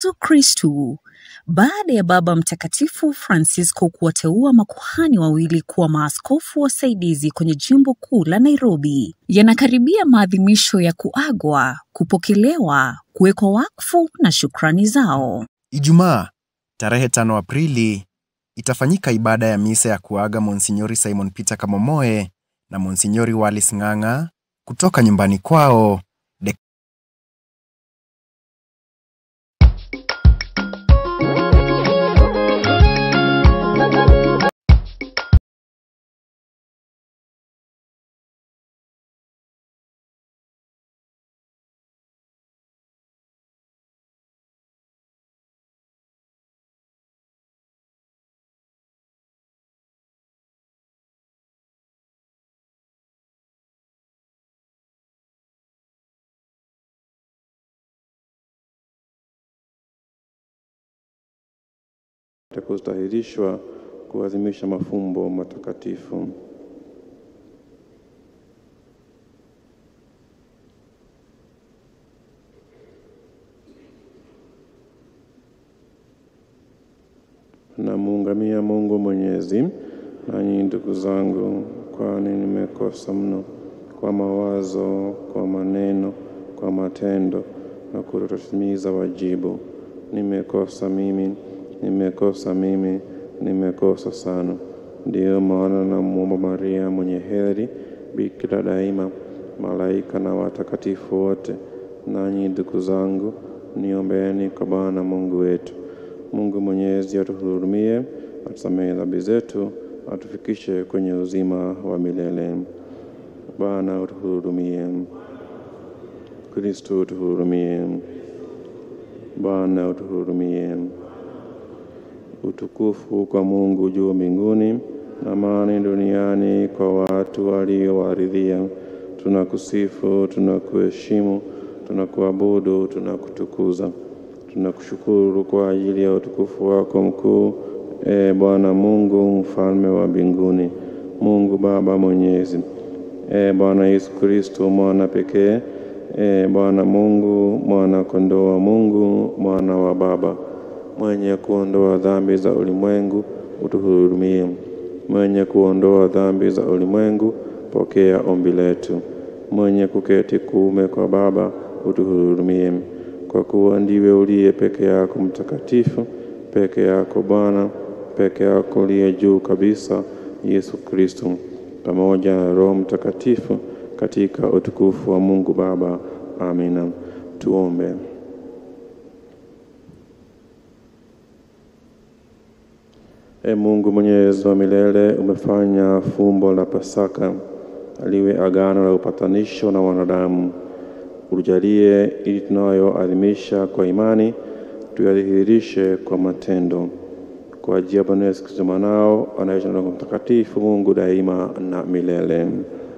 Yesu Kristu. Baada ya Baba Mtakatifu Francisco kuwateua makuhani wawili kuwa maaskofu wasaidizi kwenye jimbo kuu la Nairobi, yanakaribia maadhimisho ya kuagwa, kupokelewa, kuwekwa wakfu na shukrani zao. Ijumaa, tarehe 5 Aprili, itafanyika ibada ya misa ya kuaga Monsinyori Simon Peter Kamomoe na Monsinyori Wallace Ng'ang'a kutoka nyumbani kwao kustahilishwa kuadhimisha mafumbo matakatifu. Namuungamia Mungu Mwenyezi, nanyi ndugu zangu, kwani nimekosa mno kwa mawazo, kwa maneno, kwa matendo na kutotimiza wajibu. Nimekosa mimi, nimekosa sana. Ndiyo maana namuomba Maria mwenye heri, Bikira daima, malaika na watakatifu wote, nanyi ndugu zangu, niombeeni kwa Bwana Mungu wetu. Mungu Mwenyezi atuhurumie, atusamehe dhambi zetu, atufikishe kwenye uzima wa milele. Bwana utuhurumie. Kristo utuhurumie. Bwana utuhurumie. Utukufu kwa Mungu juu mbinguni, na amani duniani kwa watu waliowaridhia. Tunakusifu, tunakuheshimu, tunakuabudu, tunakutukuza. Tunakushukuru kwa ajili ya utukufu wako mkuu, Bwana Mungu mfalme wa mbinguni, Mungu Baba Mwenyezi. Bwana Yesu Kristo mwana pekee, Bwana Mungu, mwana kondoo wa Mungu, mwana wa Baba, mwenye kuondoa dhambi za ulimwengu, utuhurumie. Mwenye kuondoa dhambi za ulimwengu, pokea ombi letu. Mwenye kuketi kuume kwa Baba, utuhurumie. Kwa kuwa ndiwe uliye peke yako mtakatifu, peke yako Bwana, peke yako uliye juu kabisa, Yesu Kristo, pamoja na Roho Mtakatifu, katika utukufu wa Mungu Baba. Amina. Tuombe. Mungu Mwenyezi wa milele, umefanya fumbo la Pasaka liwe agano la upatanisho na wanadamu. Ujalie ili tunayoadhimisha kwa imani tuyadhihirishe kwa matendo. Kwa ajili ya Bwana Yesu Kristo mwanao, anaishi na Roho Mtakatifu, Mungu daima na milele.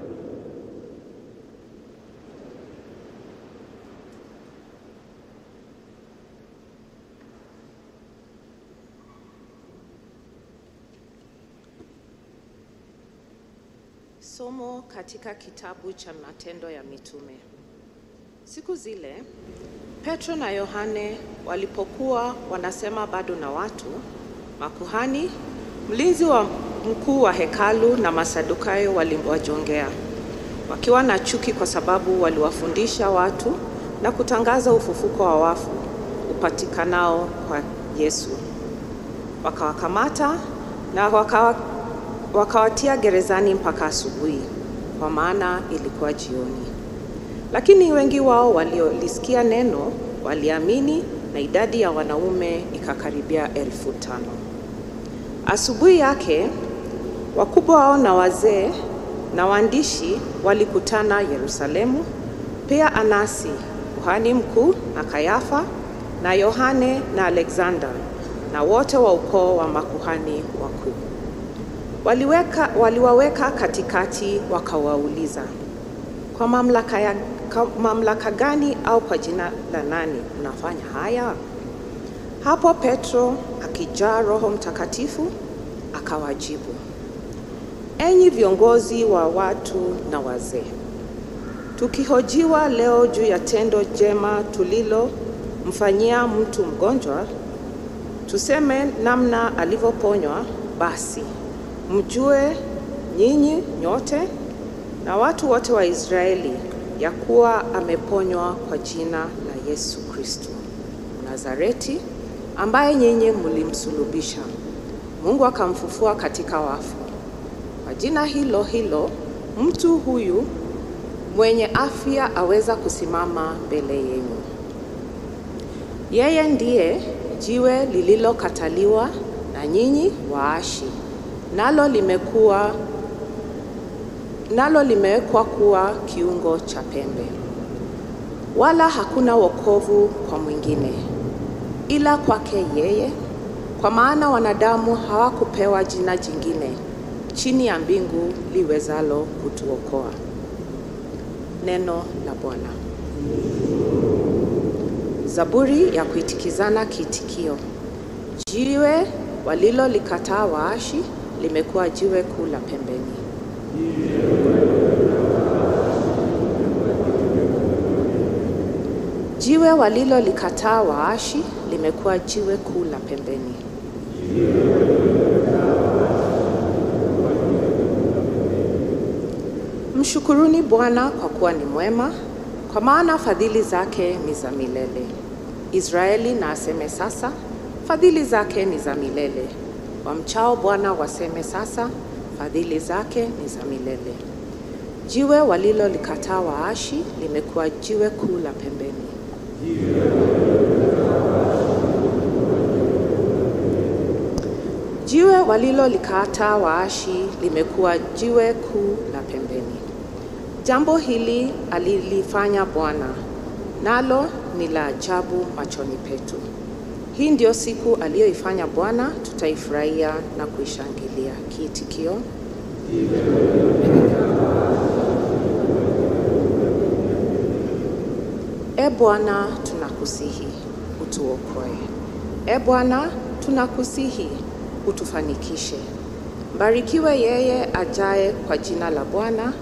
Somo katika kitabu cha Matendo ya Mitume. Siku zile, Petro na Yohane walipokuwa wanasema bado na watu, makuhani, mlinzi wa mkuu wa hekalu na Masadukayo waliwajongea, wakiwa na chuki kwa sababu waliwafundisha watu na kutangaza ufufuko wa wafu upatikanao kwa Yesu. Wakawakamata na wakawatia gerezani mpaka asubuhi, kwa maana ilikuwa jioni. Lakini wengi wao waliolisikia neno waliamini, na idadi ya wanaume ikakaribia 5,000. Asubuhi yake wakubwa wao na wazee na waandishi walikutana Yerusalemu, pia Anasi kuhani mkuu na Kayafa na Yohane na Alexander na wote wa ukoo wa makuhani wakuu. Waliwaweka katikati, wakawauliza, kwa mamlaka gani au kwa jina la nani unafanya haya? Hapo Petro akijaa Roho Mtakatifu akawajibu, enyi viongozi wa watu na wazee, tukihojiwa leo juu ya tendo jema tulilo mfanyia mtu mgonjwa, tuseme namna alivyoponywa, basi mjue nyinyi nyote na watu wote wa Israeli ya kuwa ameponywa kwa jina la Yesu Kristo Nazareti, ambaye nyinyi mlimsulubisha. Mungu akamfufua katika wafu. Kwa jina hilo hilo mtu huyu mwenye afya aweza kusimama mbele yenu. Yeye ndiye jiwe lililokataliwa na nyinyi waashi, nalo limewekwa kuwa kiungo cha pembe. Wala hakuna wokovu kwa mwingine ila kwake yeye, kwa maana wanadamu hawakupewa jina jingine chini ya mbingu liwezalo kutuokoa. Neno la Bwana. Zaburi ya kuitikizana kiitikio. Jiwe walilolikataa waashi limekuwa jiwe kuu la pembeni. Jiwe walilolikataa waashi limekuwa jiwe kuu la pembeni. Mshukuruni Bwana kwa kuwa ni mwema, kwa maana fadhili zake ni za milele. Israeli na aseme sasa, fadhili zake ni za milele. Wamchao Bwana waseme sasa, fadhili zake ni za milele. Jiwe walilolikataa waashi limekuwa jiwe kuu la pembeni. Jiwe walilolikataa waashi limekuwa jiwe kuu la pembeni. Jambo hili alilifanya Bwana, nalo ni la ajabu machoni petu. Hii ndio siku aliyoifanya Bwana, tutaifurahia na kuishangilia. Kiitikio. E Bwana, tunakusihi utuokoe. E Bwana, tunakusihi utufanikishe. Barikiwe yeye ajaye kwa jina la Bwana.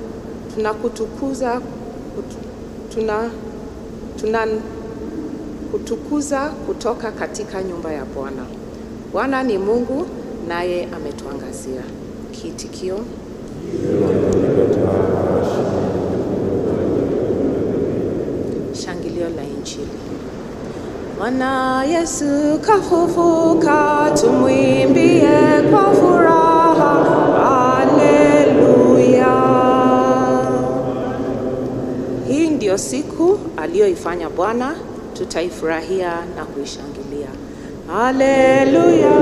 Tunakutukuza kutoka katika nyumba ya Bwana. Bwana ni Mungu, naye ametuangazia. Kiitikio. Shangilio la Injili. Bwana Yesu kafufuka, tumwimbie kwa furaha. Haleluya. Hii ndio siku aliyoifanya Bwana, tutaifurahia na kuishangilia. Haleluya.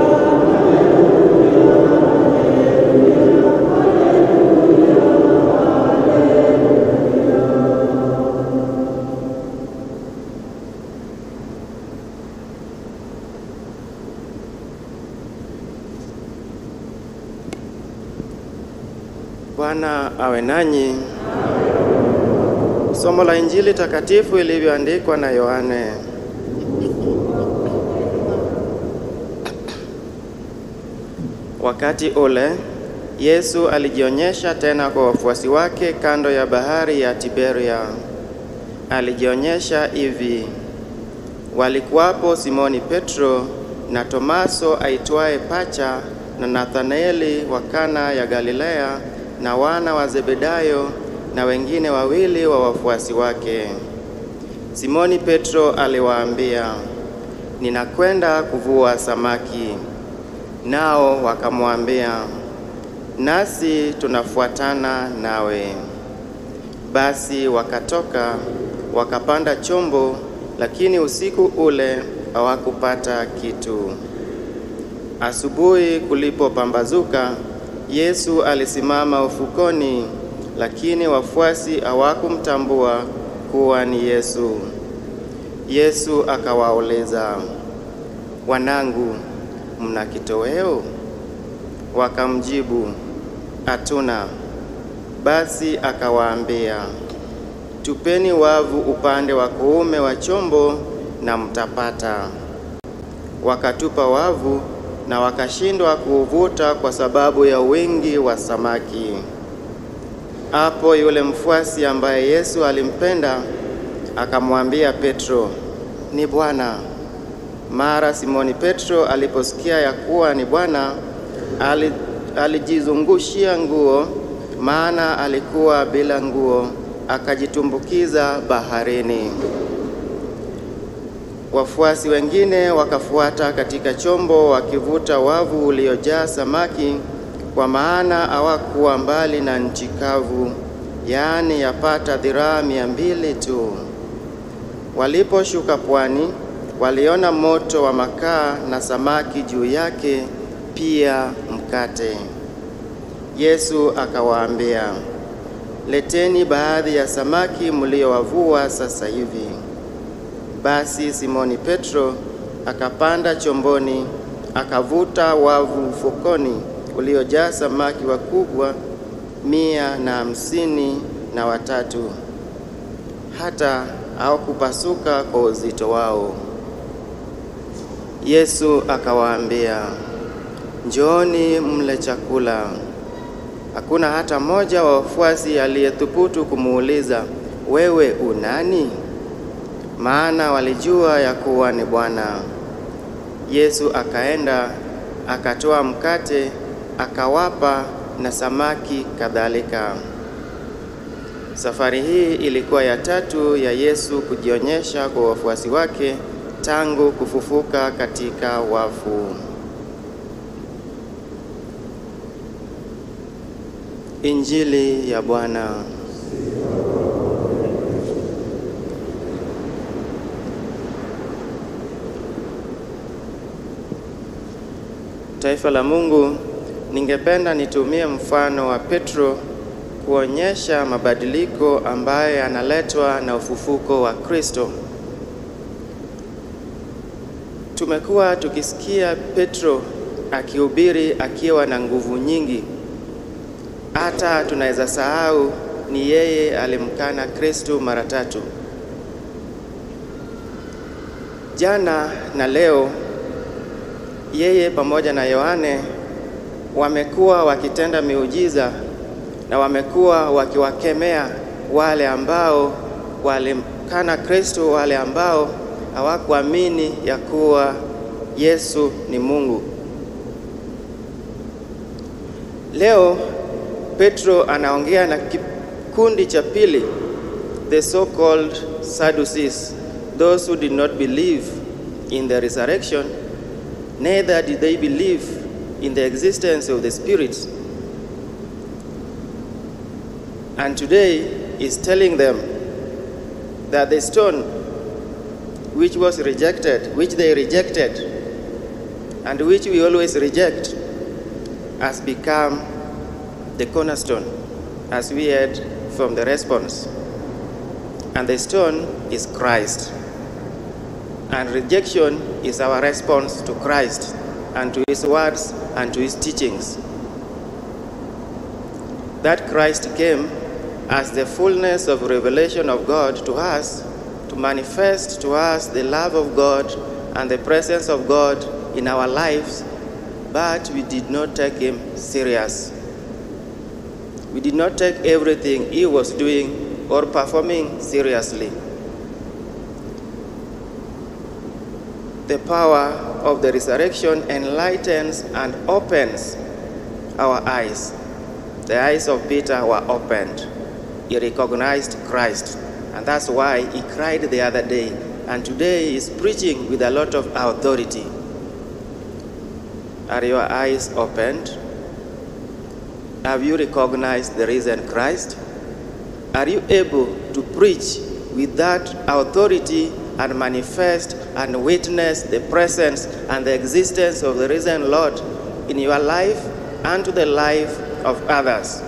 Bwana awe nanyi. Somo la Injili takatifu ilivyoandikwa na Yohane. Wakati ule, Yesu alijionyesha tena kwa wafuasi wake kando ya bahari ya Tiberia. Alijionyesha hivi: walikuwapo Simoni Petro na Tomaso aitwaye Pacha na Nathanaeli wa Kana ya Galilea na wana wa Zebedayo na wengine wawili wa wafuasi wake. Simoni Petro aliwaambia, ninakwenda kuvua samaki. Nao wakamwambia, nasi tunafuatana nawe. Basi wakatoka, wakapanda chombo, lakini usiku ule hawakupata kitu. Asubuhi kulipopambazuka, Yesu alisimama ufukoni, lakini wafuasi hawakumtambua kuwa ni Yesu. Yesu akawauliza, wanangu, mna kitoweo? Wakamjibu, hatuna. Basi akawaambia, tupeni wavu upande wa kuume wa chombo na mtapata. Wakatupa wavu na wakashindwa kuuvuta kwa sababu ya wingi wa samaki. Hapo yule mfuasi ambaye Yesu alimpenda akamwambia Petro, ni Bwana." Mara Simoni Petro aliposikia ya kuwa ni Bwana, alijizungushia nguo, maana alikuwa bila nguo, akajitumbukiza baharini. Wafuasi wengine wakafuata katika chombo wakivuta wavu uliojaa samaki, kwa maana hawakuwa mbali na nchi kavu, yaani yapata dhiraa 200 tu. Waliposhuka pwani, waliona moto wa makaa na samaki juu yake, pia mkate. Yesu akawaambia, "Leteni baadhi ya samaki mliowavua sasa hivi." Basi Simoni Petro akapanda chomboni, akavuta wavu ufukoni uliojaa samaki wakubwa 153, hata hawakupasuka kwa uzito wao. Yesu akawaambia, "Njooni mle chakula." Hakuna hata mmoja wa wafuasi aliyethubutu kumuuliza, "Wewe unani?" Maana walijua ya kuwa ni Bwana. Yesu akaenda, akatoa mkate, akawapa, na samaki kadhalika. Safari hii ilikuwa ya 3 ya Yesu kujionyesha kwa wafuasi wake tangu kufufuka katika wafu. Injili ya Bwana. Taifa la Mungu, ningependa nitumie mfano wa Petro kuonyesha mabadiliko ambayo yanaletwa na ufufuko wa Kristo. Tumekuwa tukisikia Petro akihubiri akiwa na nguvu nyingi. Hata tunaweza sahau ni yeye alimkana Kristo mara 3. Jana na leo yeye pamoja na Yohane wamekuwa wakitenda miujiza na wamekuwa wakiwakemea wale ambao walimkana Kristo, wale ambao hawakuamini ya kuwa Yesu ni Mungu. Leo Petro anaongea na kikundi cha pili, the so-called Sadducees, those who did not believe in the resurrection, neither did they believe in the existence of the Spirit. And today is telling them that the stone which was rejected, which they rejected, and which we always reject, has become the cornerstone, as we heard from the response. And the stone is Christ. And rejection is our response to Christ and to his words and to his teachings. That Christ came as the fullness of revelation of God to us, to manifest to us the love of God and the presence of God in our lives, but we did not take him serious. We did not take everything he was doing or performing seriously. The power of the resurrection enlightens and opens our eyes. The eyes of Peter were opened. He recognized Christ, and that's why he cried the other day, and today he is preaching with a lot of authority. Are your eyes opened? Have you recognized the risen Christ? Are you able to preach with that authority and manifest and witness the presence and the existence of the risen Lord in your life and to the life of others?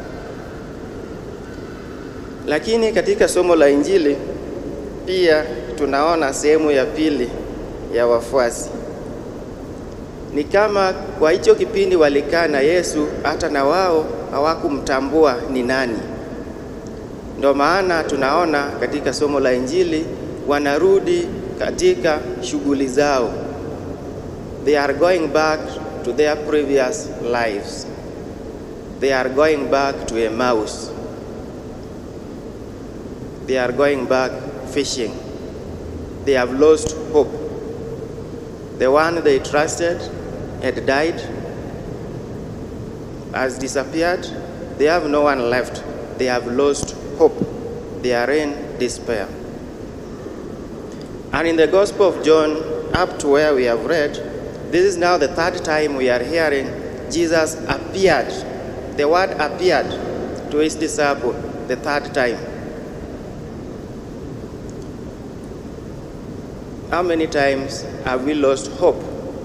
Lakini katika somo la Injili pia tunaona sehemu ya pili ya wafuasi. Ni kama kwa hicho kipindi walikaa na Yesu, hata na wao hawakumtambua ni nani. Ndio maana tunaona katika somo la Injili wanarudi katika shughuli zao. They are going back to their previous lives. They are going back to Emmaus. They are going back fishing. they have lost hope. The one they trusted had died, has disappeared. They have no one left. They have lost hope. They are in despair. And in the Gospel of John, up to where we have read, this is now the third time we are hearing Jesus appeared. The word appeared to his disciple the third time. How many times have we lost hope?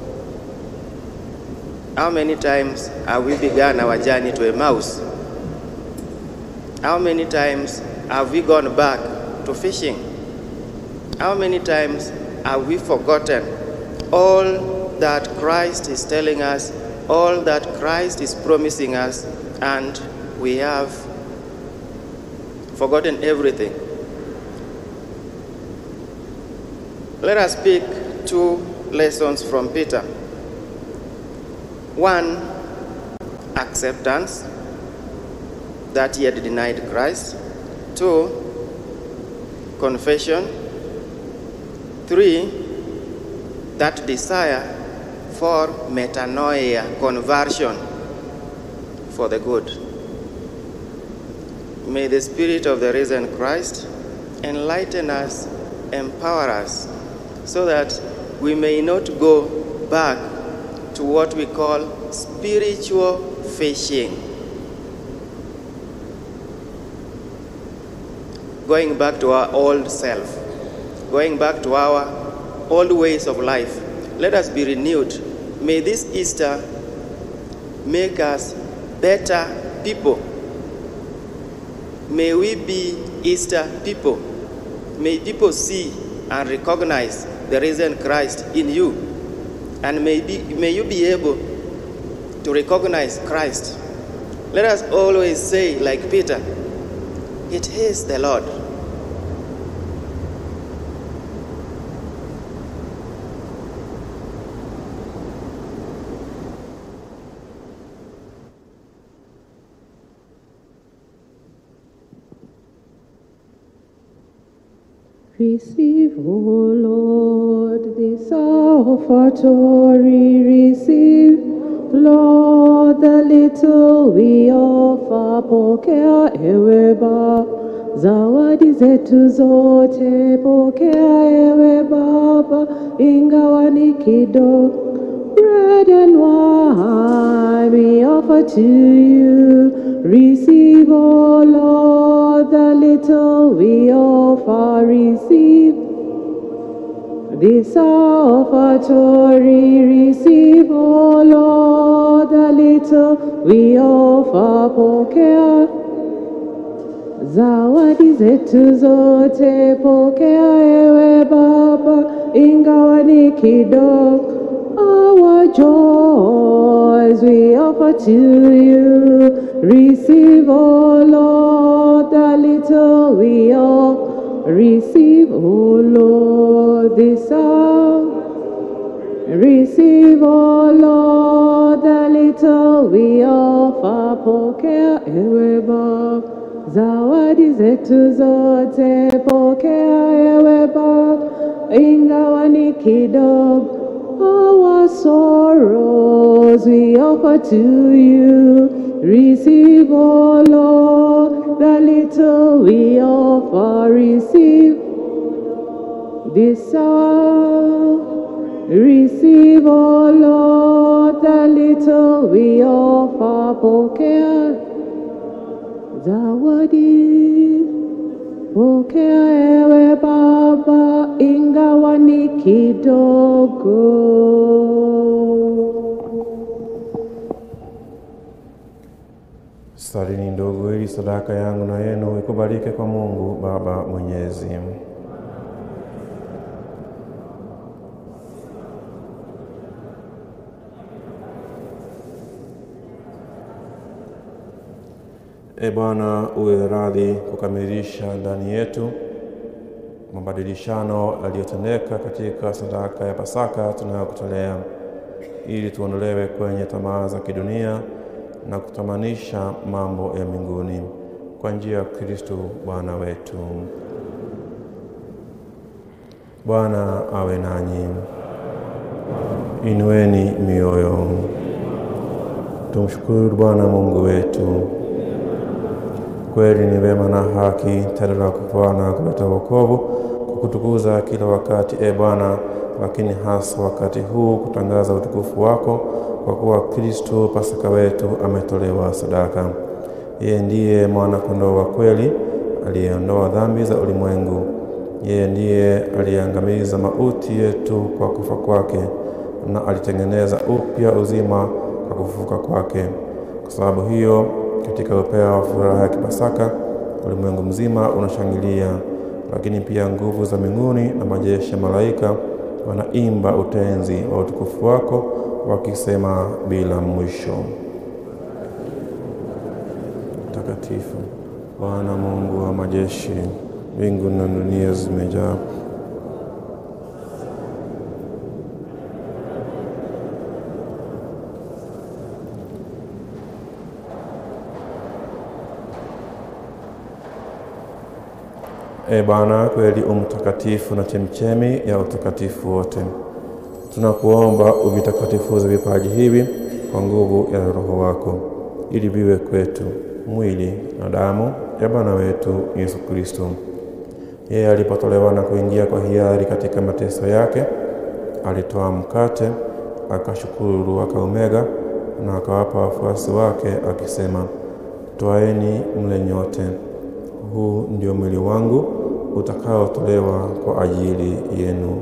How many times have we begun our journey to Emmaus? How many times have we gone back to fishing? How many times have we forgotten all that Christ is telling us, all that Christ is promising us, and we have forgotten everything? Let us pick two lessons from Peter. One, acceptance, that he had denied Christ. Two, confession. Three, that desire for metanoia, conversion for the good. May the Spirit of the risen Christ enlighten us, empower us, so that we may not go back to what we call spiritual fishing. Going back to our old self, going back to our old ways of life. Let us be renewed. May this Easter make us better people. May we be Easter people. May people see and recognize the risen Christ in you. And may you be able to recognize Christ. Let us always say, like Peter, it is the Lord. Receive, O Lord, this offertory. Receive, Lord, the little we offer. Pokea ewe Baba zawadi zetu zote. Pokea ewe Baba, ingawa ni kidogo. Bread and wine we offer to you. Receive, O Lord, the little we offer. Receive this offertory. Receive, O Lord, the little we offer. Pokea zawadi zetu zote. Pokea ewe Baba, ingawa ni kidogo. Our joys we offer to you. Receive, O Lord, the little we offer. Receive, O Lord, this hour. Receive, O Lord, the little we offer. Pokea ewe Baba zawadi zetu zote. Pokea ewe Baba, ingawa ni kidogo. Our sorrows we offer to you. Receive, O Lord, the little we offer. Receive this hour. Receive, O Lord, the little we offer. Pokea zawadi. Pokea ewe Baba, ingawa ni kidogo. Salini ndugu, ili sadaka yangu na yenu ikubalike kwa Mungu Baba Mwenyezi. E Bwana, uwe radhi kukamilisha ndani yetu mabadilishano yaliyotendeka katika sadaka ya Pasaka tunayokutolea, ili tuondolewe kwenye tamaa za kidunia na kutamanisha mambo ya mbinguni, kwa njia ya Kristo Bwana wetu. Bwana awe nanyi. Inueni mioyo. Tumshukuru Bwana Mungu wetu. Kweli ni wema na haki tele la kupana kuleta wokovu, kukutukuza kila wakati Bwana, lakini hasa wakati huu kutangaza utukufu wako, kwa kuwa Kristo Pasaka wetu ametolewa sadaka. Yeye ndiye mwana kondoo wa kweli aliyeondoa dhambi za ulimwengu. Yeye ndiye aliangamiza mauti yetu kwa kufa kwake, na alitengeneza upya uzima kwa kufufuka kwake. Kwa sababu hiyo, katika upeo wa furaha ya Pasaka, ulimwengu mzima unashangilia, lakini pia nguvu za mbinguni na majeshi ya malaika wanaimba utenzi wa utukufu wako, wakisema bila mwisho: Mtakatifu Bwana Mungu wa majeshi, mbingu na dunia zimejaa Bwana, kweli mtakatifu na chemchemi ya utakatifu wote. Tunakuomba uvitakatifuze vipaji hivi kwa nguvu ya Roho wako, ili viwe kwetu mwili na damu ya Bwana wetu Yesu Kristo. Yeye alipotolewa na kuingia kwa hiari katika mateso yake, alitoa mkate, akashukuru, akaumega na akawapa wafuasi wake akisema: "Twaeni mle nyote. Huu ndio mwili wangu utakaotolewa kwa ajili yenu."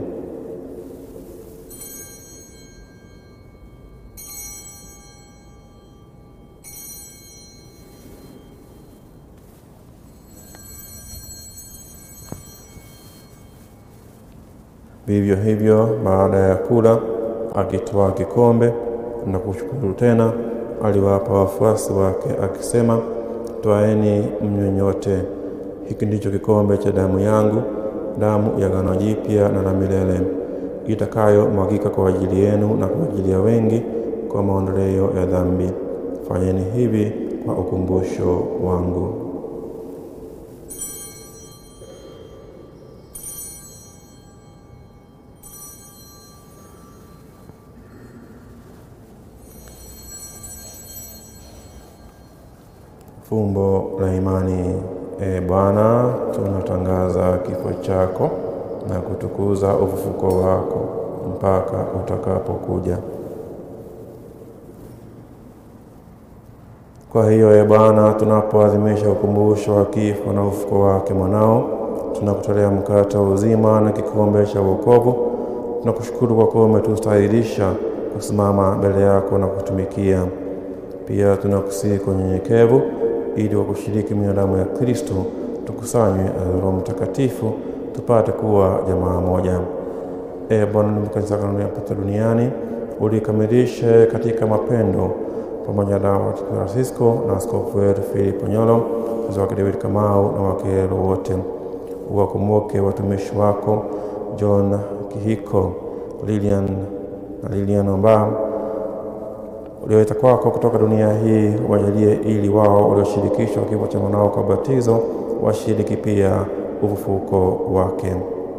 Vivyo hivyo, baada ya kula, akitwaa kikombe na kushukuru tena, aliwapa wafuasi wake akisema: "Twaeni mnywe nyote. Hiki ndicho kikombe cha damu yangu, damu ya agano jipya na la milele, itakayomwagika kwa ajili yenu na kwa ajili ya wengi kwa maondoleo ya dhambi. Fanyeni hivi kwa ukumbusho wangu." Fumbo la imani. Bwana, tunatangaza kifo chako na kutukuza ufufuko wako mpaka utakapokuja. Kwa hiyo Bwana, tunapoadhimisha ukumbusho wa kifo na ufufuko wake mwanao, tunakutolea mkate wa uzima na kikombe cha wokovu. Tunakushukuru kwa kuwa umetustahilisha kusimama mbele yako na kutumikia. Pia tunakusihi kwa unyenyekevu, ili kwa kushiriki mwili na damu ya Kristo tukusanywe na Roho Mtakatifu, tupate kuwa jamaa moja. Bwana, kanisa lako hapa duniani ulikamilishe katika mapendo, pamoja na Francisco na askofu wetu Philip Nyolo, wake David Kamau na wake wote. Uwakumbuke watumishi wako John Kihiko, Lilian Omba ulioweta kwako kutoka dunia hii, wajalie ili wao walioshirikishwa kifo cha mwanao kwa batizo washiriki pia ufufuko wake.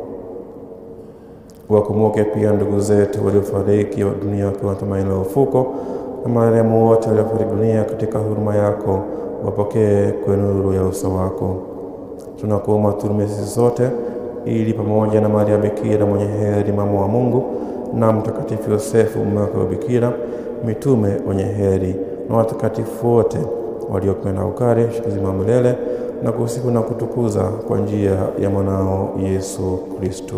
Wakumbuke pia ndugu zetu waliofariki dunia wakiwa na tumaini la ufufuko, na marehemu wote waliofariki dunia katika huruma yako, wapokee kwa nuru ya uso wako. Tunakuomba turumie sisi sote, ili pamoja na Maria Bikira mwenye heri mama wa Mungu, na Mtakatifu Yosefu mume wake wa Bikira, mitume wenye heri na watakatifu wote waliopenda ukare shikizima milele, na kusifu na kutukuza kwa njia ya mwanao Yesu Kristo.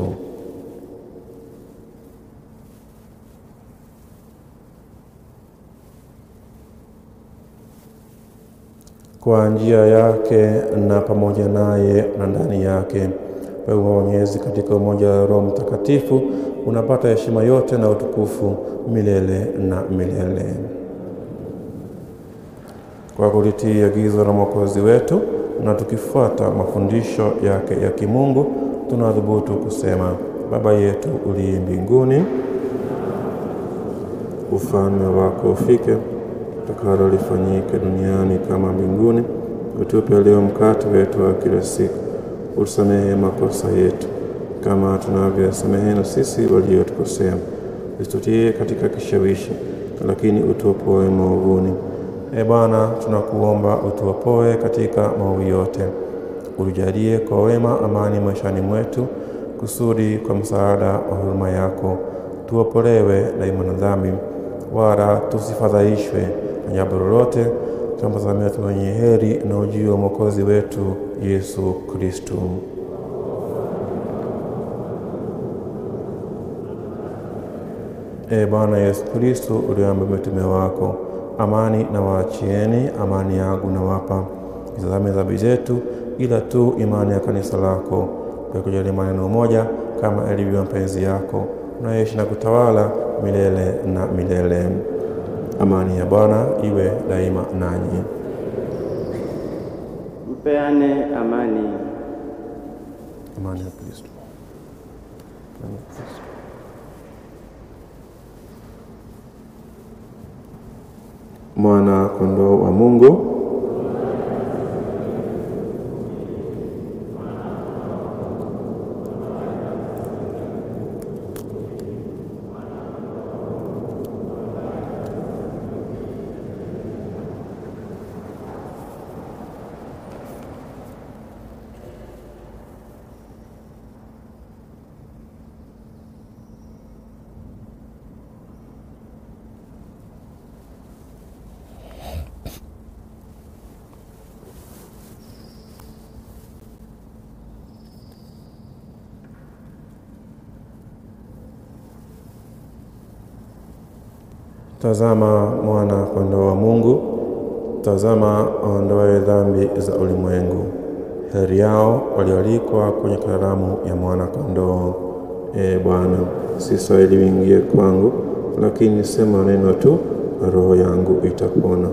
Kwa njia yake na pamoja naye na ndani yake, wewe Mwenyezi, katika umoja wa Roho Mtakatifu, unapata heshima yote na utukufu milele na milele. Kwa kulitii agizo la Mwokozi wetu na tukifuata mafundisho yake ya kimungu, tunadhubutu kusema: Baba yetu uliye mbinguni, ufalme wako ufike, utakalo lifanyike duniani kama mbinguni. Utupe leo mkate wetu wa kila siku. Utusamehe makosa yetu kama tunavyosamehe na sisi waliotukosea. Usitutie katika kishawishi, lakini utuopoe maovuni. Bwana, tunakuomba utuopoe katika maovu yote. Utujalie kwa wema amani maishani mwetu, kusudi kwa msaada wa huruma yako tuopolewe daima na dhambi, wala tusifadhaishwe na jambo lolote, tunapotazamia mwenye heri na ujio wa Mwokozi wetu Yesu Kristo. Bwana Yesu Kristo, uliambia mitume wako, amani na waachieni, amani yangu na wapa. Tazame dhambi zetu, ila tu imani ya kanisa lako. Tukujalie maneno moja kama ilivyo mapenzi yako, unaishi na kutawala milele na milele. Amani ya Bwana iwe daima nanyi. Mpeane amani. Amani ya Kristo. Mwana kondoo wa Mungu, tazama mwana kondoo wa Mungu, tazama aondoaye dhambi za ulimwengu. Heri yao walioalikwa kwenye karamu ya mwana kondoo. Bwana, si stahili uingie kwangu, lakini sema neno tu, roho yangu itapona.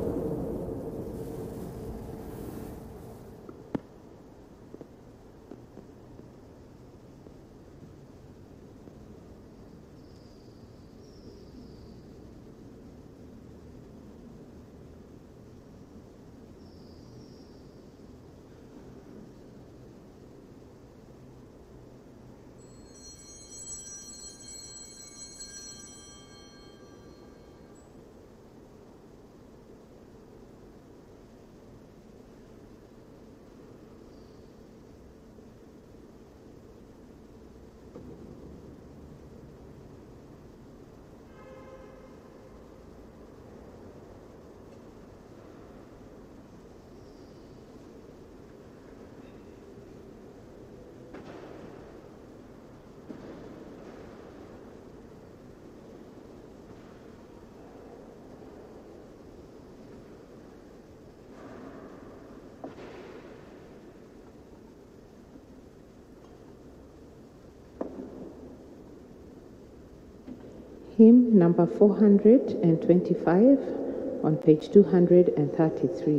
Hymn number 425 on page 233.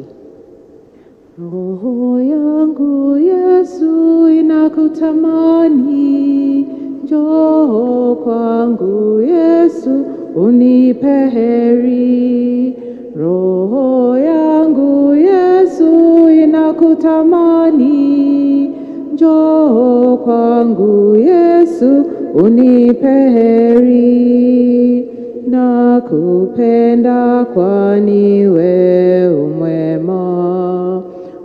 Roho yangu Yesu inakutamani, njoo kwangu Yesu unipe heri. Roho yangu Yesu inakutamani, njoo kwangu Yesu unipe heri. Nakupenda kwani wewe umwema,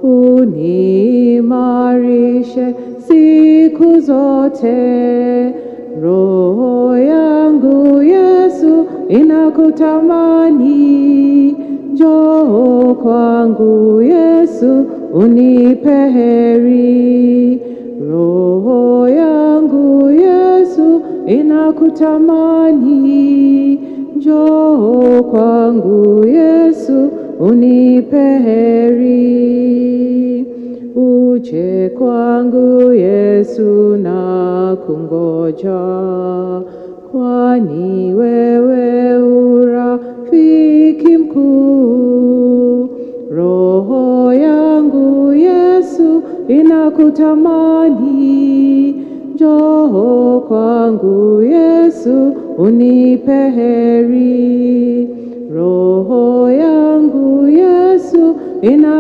uniimarishe siku zote. Roho yangu Yesu inakutamani, njoo kwangu Yesu unipe heri. Roho yangu Yesu inakutamani, njoo kwangu Yesu unipe heri. Uje kwangu Yesu na kungoja, kwani wewe urafiki mkuu. Roho yangu Yesu inakutamani, njoo kwangu Yesu unipe heri. Roho yangu Yesu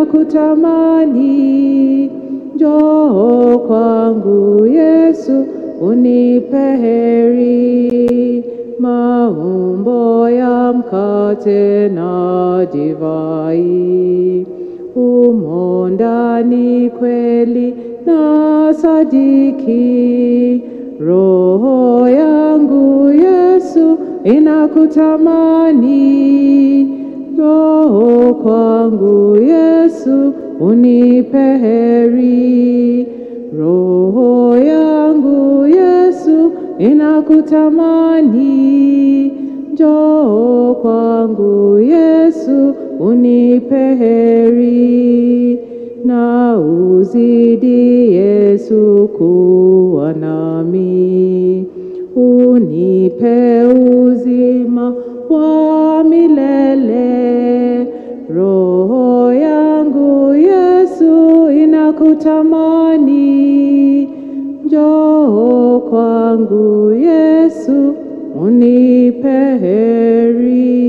inakutamani, njoo kwangu Yesu unipe heri. Maumbo ya mkate na divai, umo ndani kweli na sadiki. Roho yangu Yesu inakutamani, roho kwangu Yesu unipe heri. Roho yangu Yesu inakutamani, njoo kwangu Yesu unipe heri. Na uzidi Yesu kuwa nami, unipe uzima wa milele. Roho yangu Yesu inakutamani, njoo kwangu Yesu unipe heri.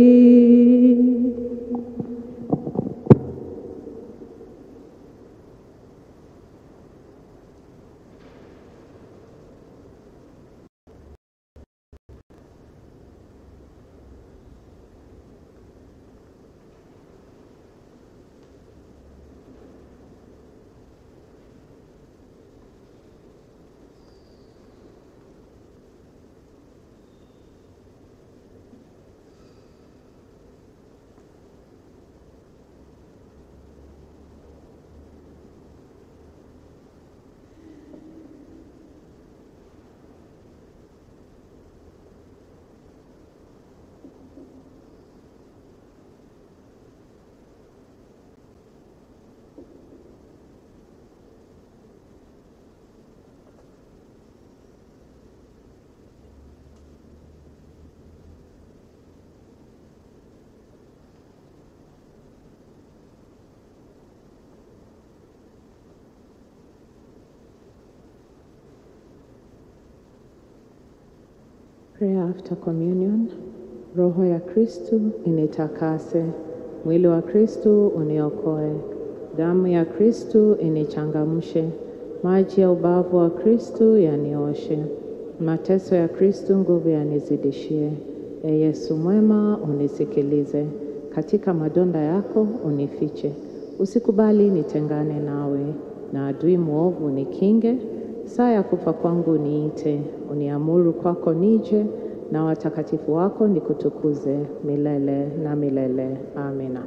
Prayer after communion. Roho ya Kristu initakase, mwili wa Kristu uniokoe, damu ya Kristu inichangamshe, maji ya ubavu wa Kristu yanioshe, mateso ya Kristu nguvu yanizidishie. E Yesu mwema, unisikilize, katika madonda yako unifiche, usikubali nitengane nawe, na adui mwovu nikinge, saa ya kufa kwangu niite, uniamuru kwako nije, na watakatifu wako nikutukuze milele na milele. Amina.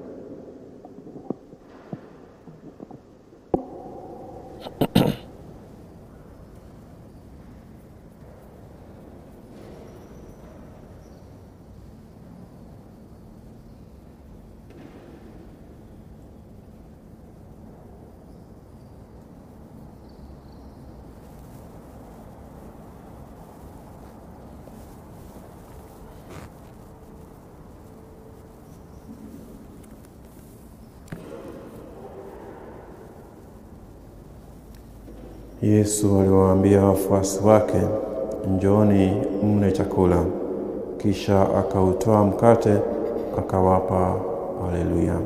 Yesu aliwaambia wafuasi wake, njooni mle chakula. Kisha akautoa mkate, akawapa. Haleluya.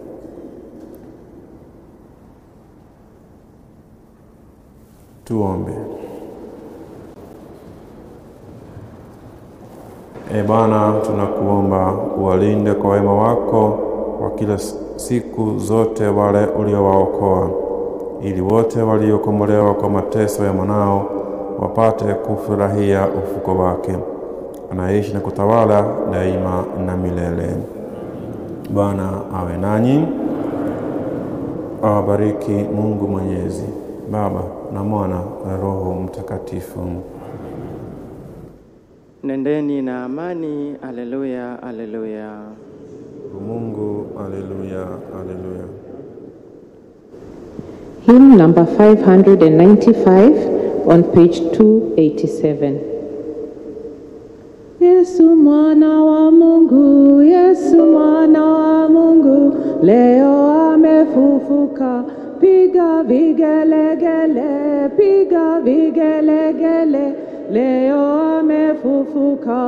Tuombe. E Bwana, tunakuomba uwalinde kwa wema wako kwa kila siku zote wale uliowaokoa, ili wote waliokombolewa kwa mateso ya mwanao wapate kufurahia ufuko wake, anaishi na kutawala daima na milele. Bwana awe nanyi, awabariki Mungu Mwenyezi, Baba na Mwana na Roho Mtakatifu. Nendeni na amani. Haleluya, haleluya. Mungu, haleluya, haleluya. Hymn number 595 on page 287. Yesu mwana wa Mungu, Yesu mwana wa Mungu, leo amefufuka. Piga vigelegele, piga vigelegele, leo amefufuka.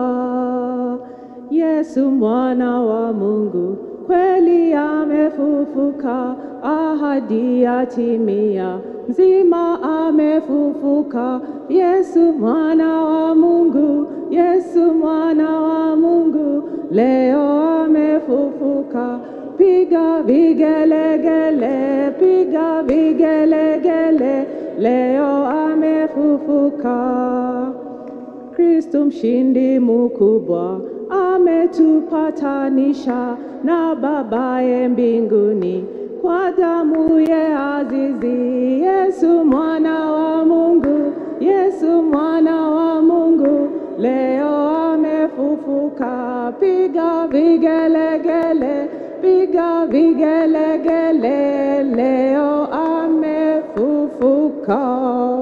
Yesu mwana wa Mungu, kweli amefufuka. Ahadi yatimia, mzima amefufuka. Yesu mwana wa Mungu, Yesu mwana wa Mungu, leo amefufuka. Piga vigelegele, piga vigelegele, leo amefufuka. Kristo mshindi mkubwa ametupatanisha na Babaye mbinguni kwa damu ya azizi. Yesu mwana wa Mungu, Yesu mwana wa Mungu, leo amefufuka. Piga vigelegele, piga vigelegele, leo amefufuka.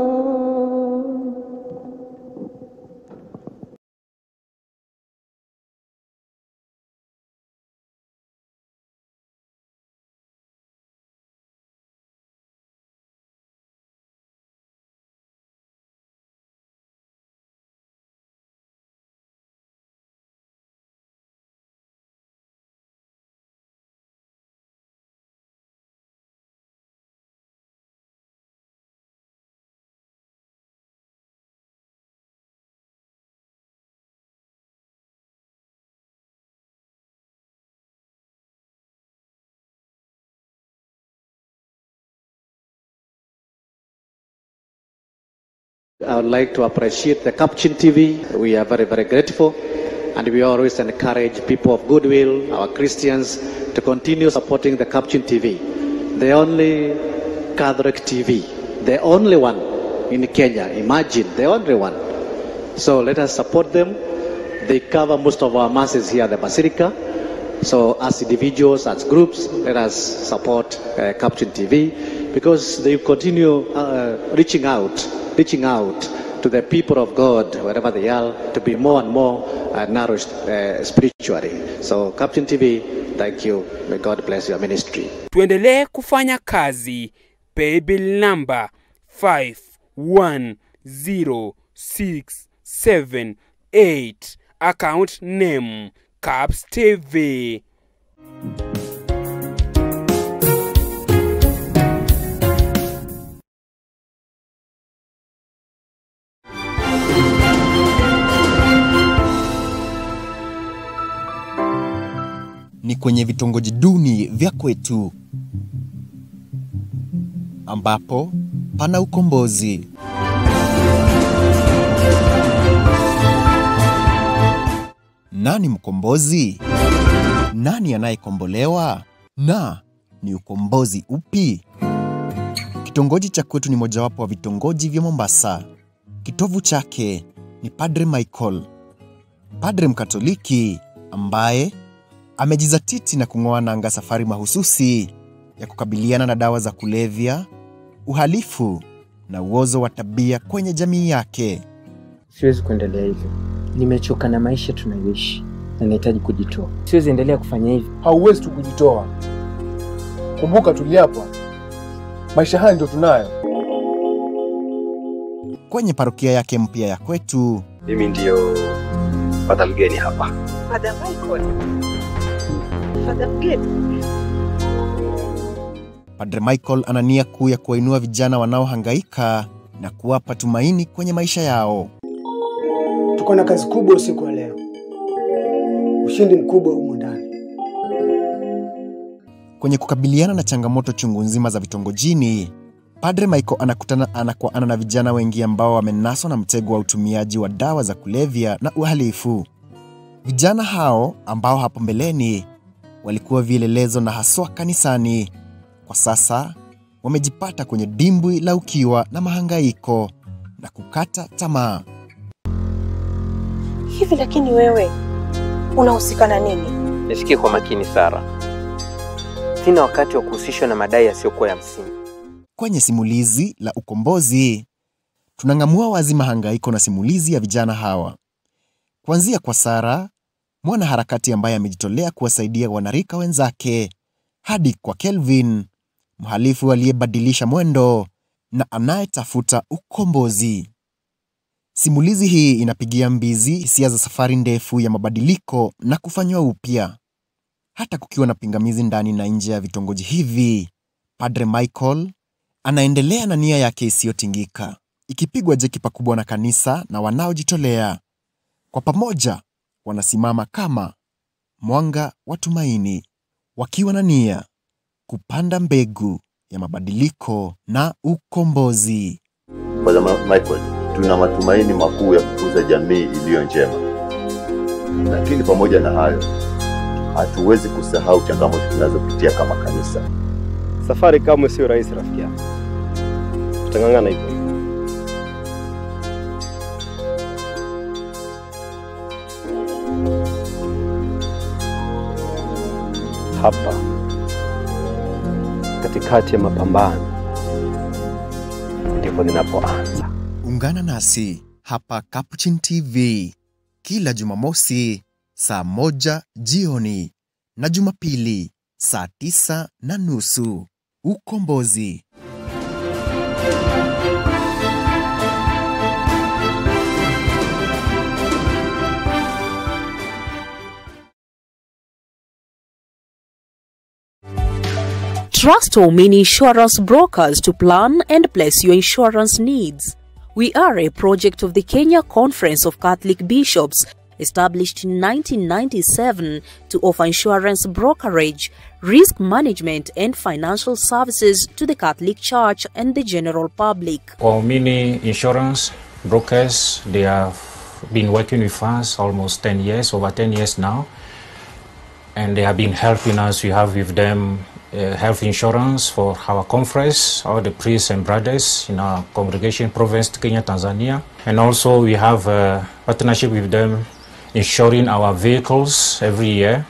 I would like to appreciate the Capuchin TV. We are very, very grateful, and we always encourage people of goodwill, our Christians, to continue supporting the Capuchin TV, the only Catholic TV, the only one in Kenya. Imagine, the only one. So let us support them. They cover most of our masses here at the Basilica. So as individuals, as groups, let us support Capuchin TV, because they continue reaching out to the people of God, wherever they are, to be more and more nourished spiritually. So Capuchin TV, thank you. May God bless your ministry. Tuendelee kufanya kazi. Paybill number 510,678. Account name Caps TV. Ni kwenye vitongoji duni vya kwetu ambapo pana ukombozi. Nani mkombozi? Nani anayekombolewa? Na ni ukombozi upi? Kitongoji cha kwetu ni mojawapo wa vitongoji vya Mombasa. Kitovu chake ni Padre Michael, padre mkatoliki ambaye amejizatiti na kung'oa nanga safari mahususi ya kukabiliana na dawa za kulevya, uhalifu na uozo wa tabia kwenye jamii yake. Siwezi kuendelea hivyo. Nimechoka na maisha tunayoishi na nahitaji kujitoa. Siwezi endelea kufanya hivi. Hauwezi tu kujitoa. Kumbuka tuliapa. Maisha haya ndio tunayo. Kwenye parokia yake mpya ya kwetu, mimi ndio Padre mgeni hapa. Padre Michael. Padre mgeni. Padre Michael ana nia kuu ya kuwainua vijana wanaohangaika na kuwapa tumaini kwenye maisha yao. Tuko na kazi kubwa usiku wa leo. Ushindi mkubwa huko ndani. Kwenye kukabiliana na changamoto chungu nzima za vitongojini, Padre Michael anakutana ana kwa ana na vijana wengi ambao wamenaswa na mtego wa utumiaji wa dawa za kulevya na uhalifu. Vijana hao ambao hapo mbeleni walikuwa vielelezo na haswa kanisani, kwa sasa wamejipata kwenye dimbwi la ukiwa na mahangaiko na kukata tamaa. Hivi lakini wewe unahusika na nini? Nisikie kwa makini Sara. Sina wakati wa kuhusishwa na madai yasiyokuwa ya msingi. Kwenye simulizi la ukombozi, tunang'amua wazi mahangaiko na simulizi ya vijana hawa. Kuanzia kwa Sara, mwana harakati ambaye amejitolea kuwasaidia wanarika wenzake, hadi kwa Kelvin, mhalifu aliyebadilisha mwendo na anayetafuta ukombozi. Simulizi hii inapigia mbizi hisia za safari ndefu ya mabadiliko na kufanywa upya. Hata kukiwa na pingamizi ndani na nje ya vitongoji hivi, Padre Michael Anaendelea na nia yake isiyotingika, ikipigwa jeki pakubwa na kanisa na wanaojitolea. Kwa pamoja, wanasimama kama mwanga wa tumaini, wakiwa na nia kupanda mbegu ya mabadiliko na ukombozi. Father Michael, tuna matumaini makuu ya kukuza jamii iliyo njema. Lakini pamoja na hayo, hatuwezi kusahau changamoto tunazopitia kama kanisa. Safari kamwe sio rahisi rafiki yangu. Tutangangana hivyo. Hapa katikati ya mapambano ndipo ninapoanza. Ungana nasi hapa Capuchin TV kila Jumamosi saa 1 jioni na Jumapili saa 9:30. Ukombozi. Trust Waumini Insurance Brokers to plan and place your insurance needs. We are a project of the Kenya Conference of Catholic Bishops, established in 1997 to offer insurance brokerage, risk management and financial services to the Catholic Church and the general public. Waumini Insurance Brokers, they have been working with us almost 10 years, over 10 years now, and they have been helping us. We have with them health insurance for our conference, all the priests and brothers in our congregation province, Kenya, Tanzania. And also we have a partnership with them, insuring our vehicles every year.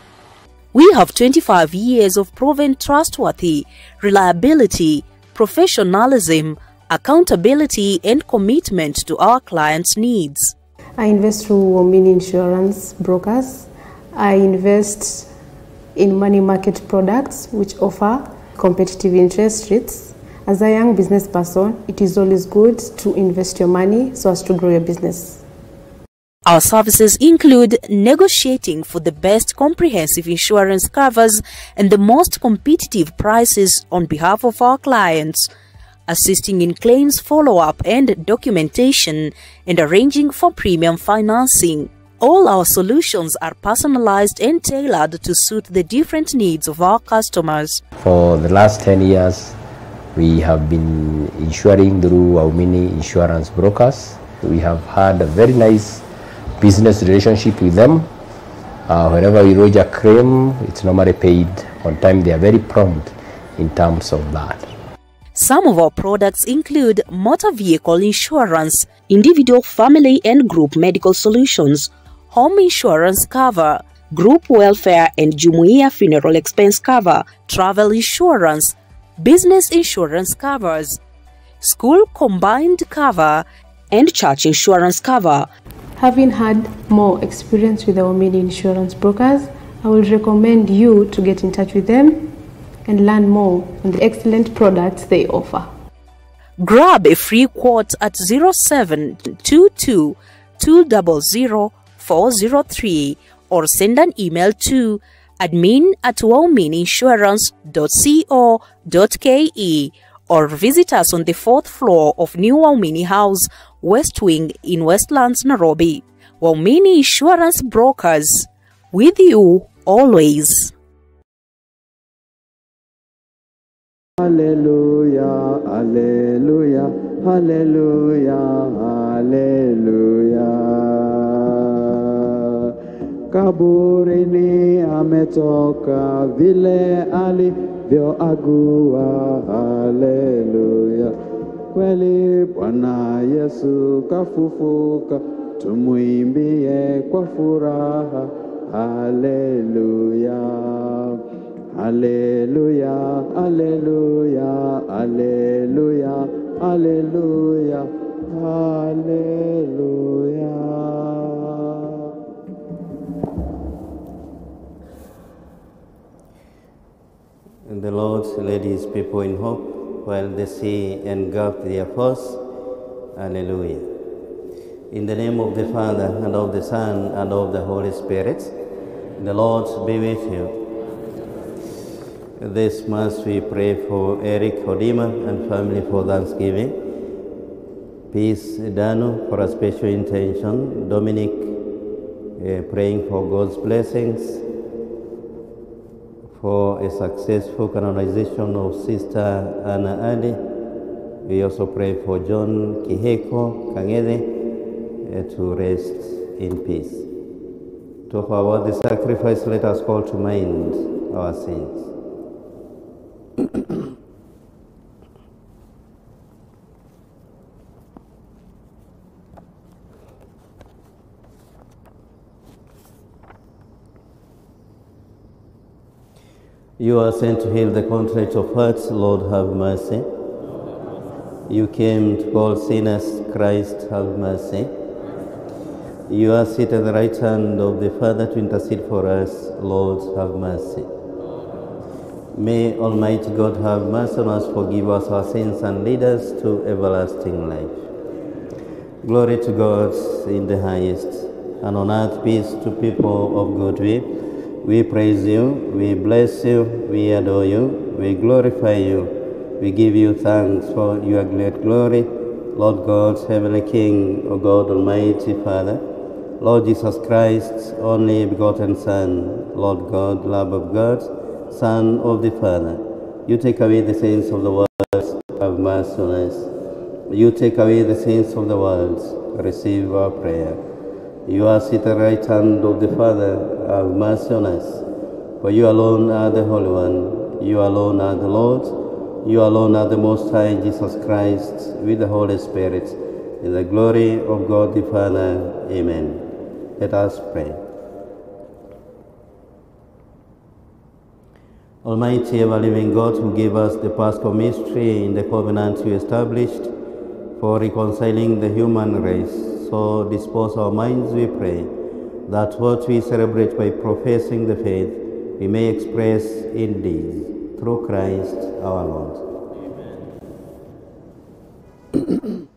We have 25 years of proven trustworthy, reliability, professionalism, accountability and commitment to our clients' needs. I invest through Waumini Insurance Brokers. I invest in money market products which offer competitive interest rates. As a young business person, it is always good to invest your money so as to grow your business. Our services include negotiating for the best comprehensive insurance covers and the most competitive prices on behalf of our clients, assisting in claims follow-up and documentation, and arranging for premium financing. All our solutions are personalized and tailored to suit the different needs of our customers. For the last 10 years, we have been insuring through Waumini Insurance Brokers. We have had a very nice business relationship with them. Whenever we lodge a claim, it's normally paid on time. They are very prompt in terms of that. Some of our products include motor vehicle insurance, individual, family and group medical solutions, home insurance cover, group welfare and Jumuiya funeral expense cover, travel insurance, business insurance covers, school combined cover, and church insurance cover. Having had more experience with the Waumini Insurance Brokers, I would recommend you to get in touch with them and learn more on the excellent products they offer. Grab a free quote at 0722 200 403 or send an email to admin@wauminiinsurance.co.ke or visit us on the 4th floor of New Waumini House, West Wing in Westlands, Nairobi. Waumini Insurance Brokers, with you always. Hallelujah, hallelujah, hallelujah, hallelujah. Kaburini ametoka vile alivyoagua, hallelujah. Kweli Bwana Yesu kafufuka, tumuimbie kwa furaha, hallelujah. Hallelujah, hallelujah, hallelujah, hallelujah, hallelujah. And the Lord led his people in hope while the sea engulfed their foes. Hallelujah. In the name of the Father, and of the Son, and of the Holy Spirit, the Lord be with you. This Mass we pray for Eric Hodima and family for Thanksgiving. Peace Dano for a special intention. Dominic praying for God's blessings. For a successful canonization of Sister Anna Adi. We also pray for John Kiheko Kangede to rest in peace. To offer the sacrifice, let us call to mind our sins. You are sent to heal the contrite of hearts, Lord, have mercy. You came to call sinners, Christ, have mercy. You are seated at the right hand of the Father to intercede for us, Lord, have mercy. May Almighty God have mercy on us, forgive us our sins, and lead us to everlasting life. Glory to God in the highest, and on earth peace to people of good will. We praise you, we bless you, we adore you, we glorify you, we give you thanks for your great glory, Lord God, Heavenly King, O God, Almighty Father, Lord Jesus Christ, only begotten Son, Lord God, love of God, Son of the Father. You take away the sins of the world, have mercy on us. You take away the sins of the world, receive our prayer. You are seated at the right hand of the Father, have mercy on us. For you alone are the Holy One, you alone are the Lord, you alone are the Most High, Jesus Christ, with the Holy Spirit, in the glory of God the Father. Amen. Let us pray. Almighty ever-living God, who gave us the Paschal mystery in the covenant you established for reconciling the human race, so dispose our minds, we pray, that what we celebrate by professing the faith, we may express in deeds, through Christ our Lord. Amen.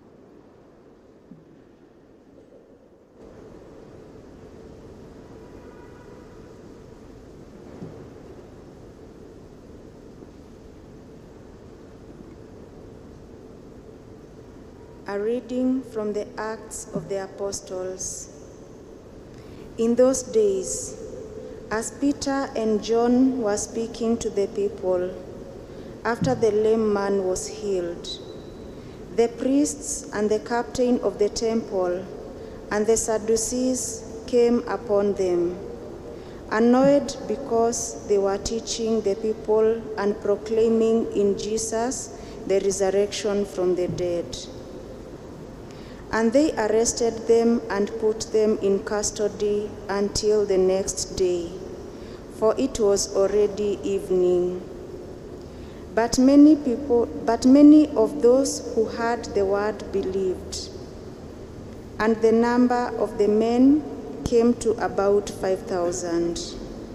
A reading from the Acts of the Apostles. In those days, as Peter and John were speaking to the people, after the lame man was healed, the priests and the captain of the temple and the Sadducees came upon them, annoyed because they were teaching the people and proclaiming in Jesus the resurrection from the dead. And they arrested them and put them in custody until the next day, for it was already evening. But many of those who heard the word believed, and the number of the men came to about 5,000.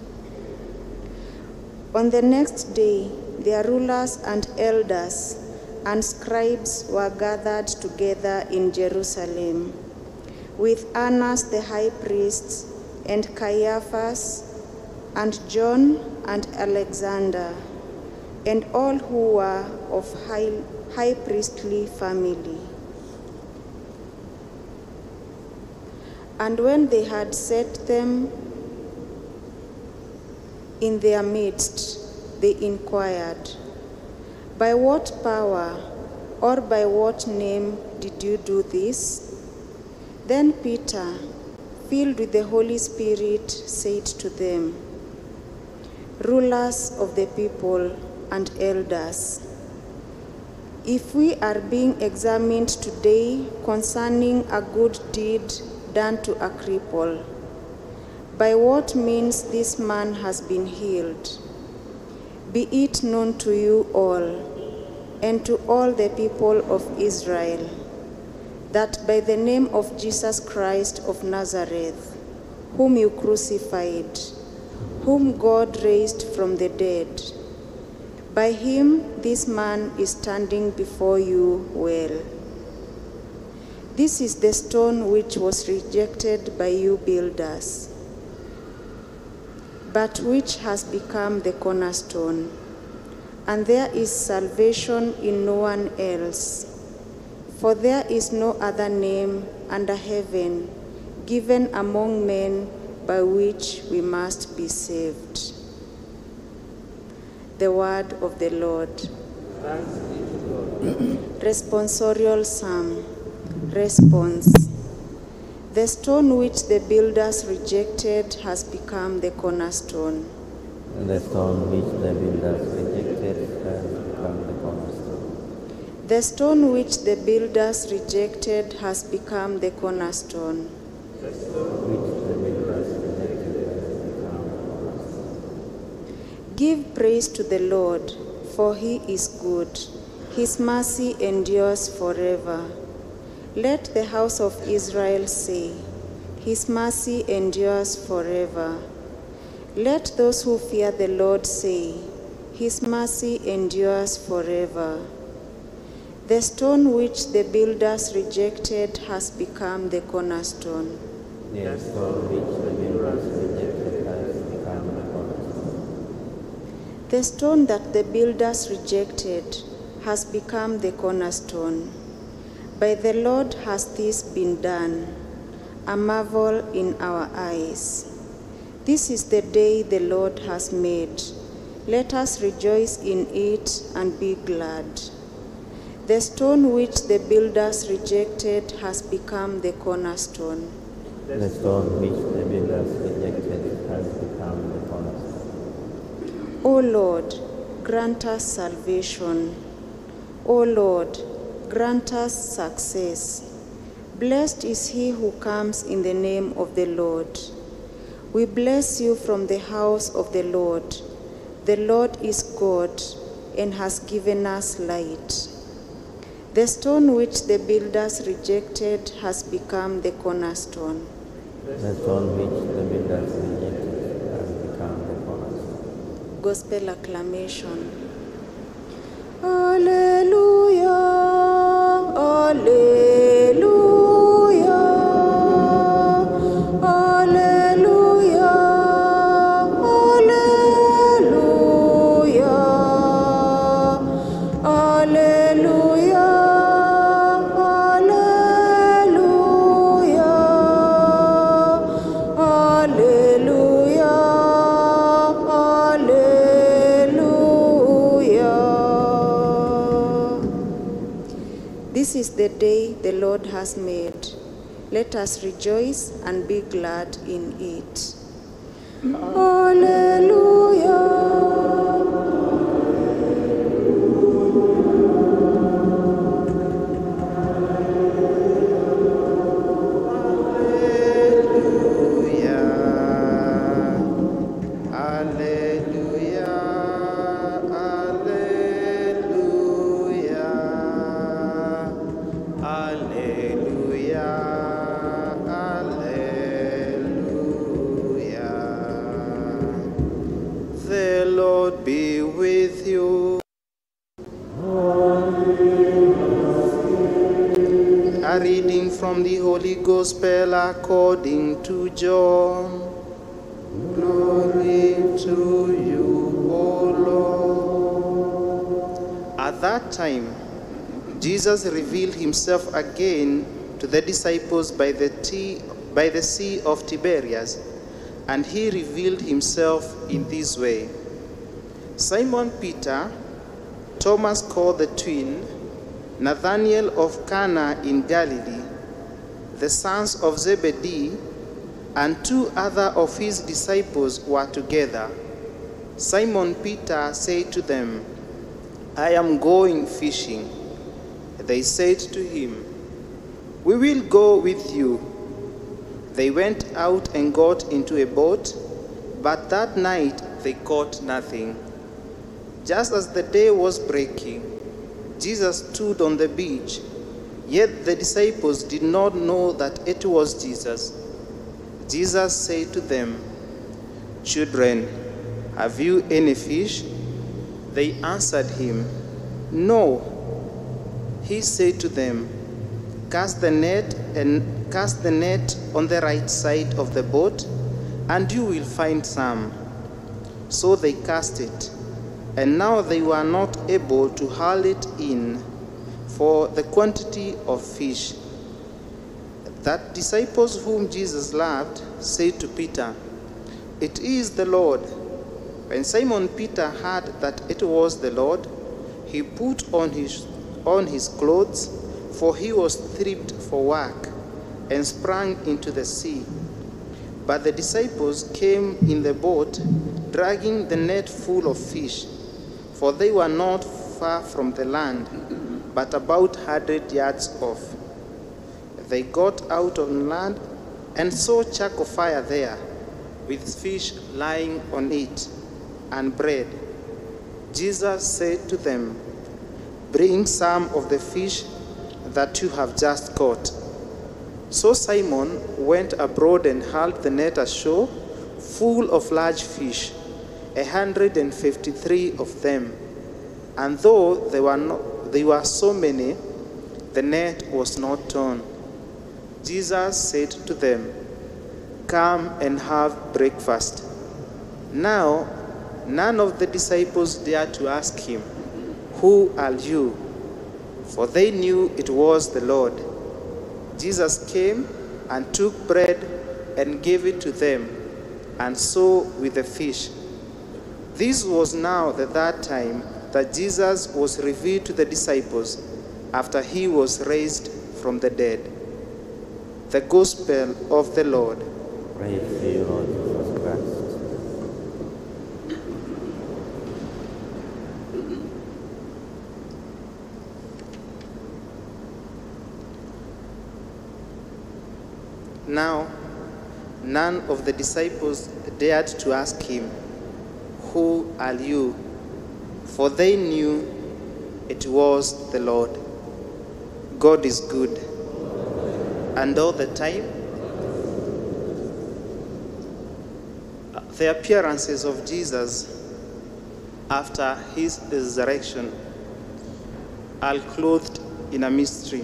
On the next day, their rulers and elders and scribes were gathered together in Jerusalem, with Annas the high priest, and Caiaphas, and John, and Alexander, and all who were of high priestly family. And when they had set them in their midst, they inquired, "By what power or by what name did you do this?" Then Peter, filled with the Holy Spirit, said to them, "Rulers of the people and elders, if we are being examined today concerning a good deed done to a cripple, by what means this man has been healed, be it known to you all and to all the people of Israel, that by the name of Jesus Christ of Nazareth, whom you crucified, whom God raised from the dead, by him this man is standing before you well. This is the stone which was rejected by you builders, but which has become the cornerstone. And there is salvation in no one else, for there is no other name under heaven given among men by which we must be saved. The word of the Lord. Responsorial Psalm. Response. The stone which the builders rejected has become the cornerstone. The stone which the builders rejected has become the cornerstone. The stone which the builders rejected has become the cornerstone. The stone which the builders rejected has become the cornerstone. Give praise to the Lord, for he is good. His mercy endures forever. Let the house of Israel say, his mercy endures forever. Let those who fear the Lord say, his mercy endures forever. The stone which the builders rejected has become the cornerstone. The stone which the builders rejected has become the cornerstone. The stone that the builders rejected has become the cornerstone. By the Lord has this been done, a marvel in our eyes. This is the day the Lord has made. Let us rejoice in it and be glad. The stone which the builders rejected has become the cornerstone. The stone which the builders rejected has become the cornerstone. O Lord, grant us salvation. O Lord, grant us success. Blessed is he who comes in the name of the Lord. We bless you from the house of the Lord. The Lord is God and has given us light. The stone which the builders rejected has become the cornerstone. The stone which the builders rejected has become the cornerstone. Gospel acclamation. Alleluia, alleluia. This is the day the Lord has made. Let us rejoice and be glad in it. Alleluia. A reading from the Holy Gospel according to John. Glory to you, O Lord. At that time, Jesus revealed himself again to the disciples by the Sea of Tiberias, and he revealed himself in this way. Simon Peter, Thomas called the twin, Nathanael of Cana in Galilee, the sons of Zebedee, and two other of his disciples were together. Simon Peter said to them, I am going fishing. They said to him, We will go with you. They went out and got into a boat, but that night they caught nothing. Just as the day was breaking, Jesus stood on the beach, yet the disciples did not know that it was Jesus. Jesus said to them, Children, have you any fish? They answered him, No. He said to them, Cast the net on the right side of the boat, and you will find some. So they cast it, and now they were not able to haul it in for the quantity of fish. That disciples whom Jesus loved said to Peter, "It is the Lord." When Simon Peter heard that it was the Lord, he put on his clothes, for he was stripped for work, and sprang into the sea. But the disciples came in the boat, dragging the net full of fish, for they were not far from the land, but about 100 yards off. They got out on land and saw charcoal fire there, with fish lying on it, and bread. Jesus said to them, "Bring some of the fish that you have just caught." So Simon went abroad and hauled the net ashore, full of large fish, 153 of them. And though they were so many, the net was not torn. Jesus said to them, "Come and have breakfast." Now, none of the disciples dared to ask him, "Who are you?" For they knew it was the Lord. Jesus came and took bread and gave it to them, and so with the fish. This was now the third time that Jesus was revealed to the disciples after he was raised from the dead. The Gospel of the Lord. Praise to you, Lord Jesus Christ. Now, none of the disciples dared to ask him, "Who are you?" For they knew it was the Lord. God is good, and all the time. The appearances of Jesus after his resurrection are clothed in a mystery.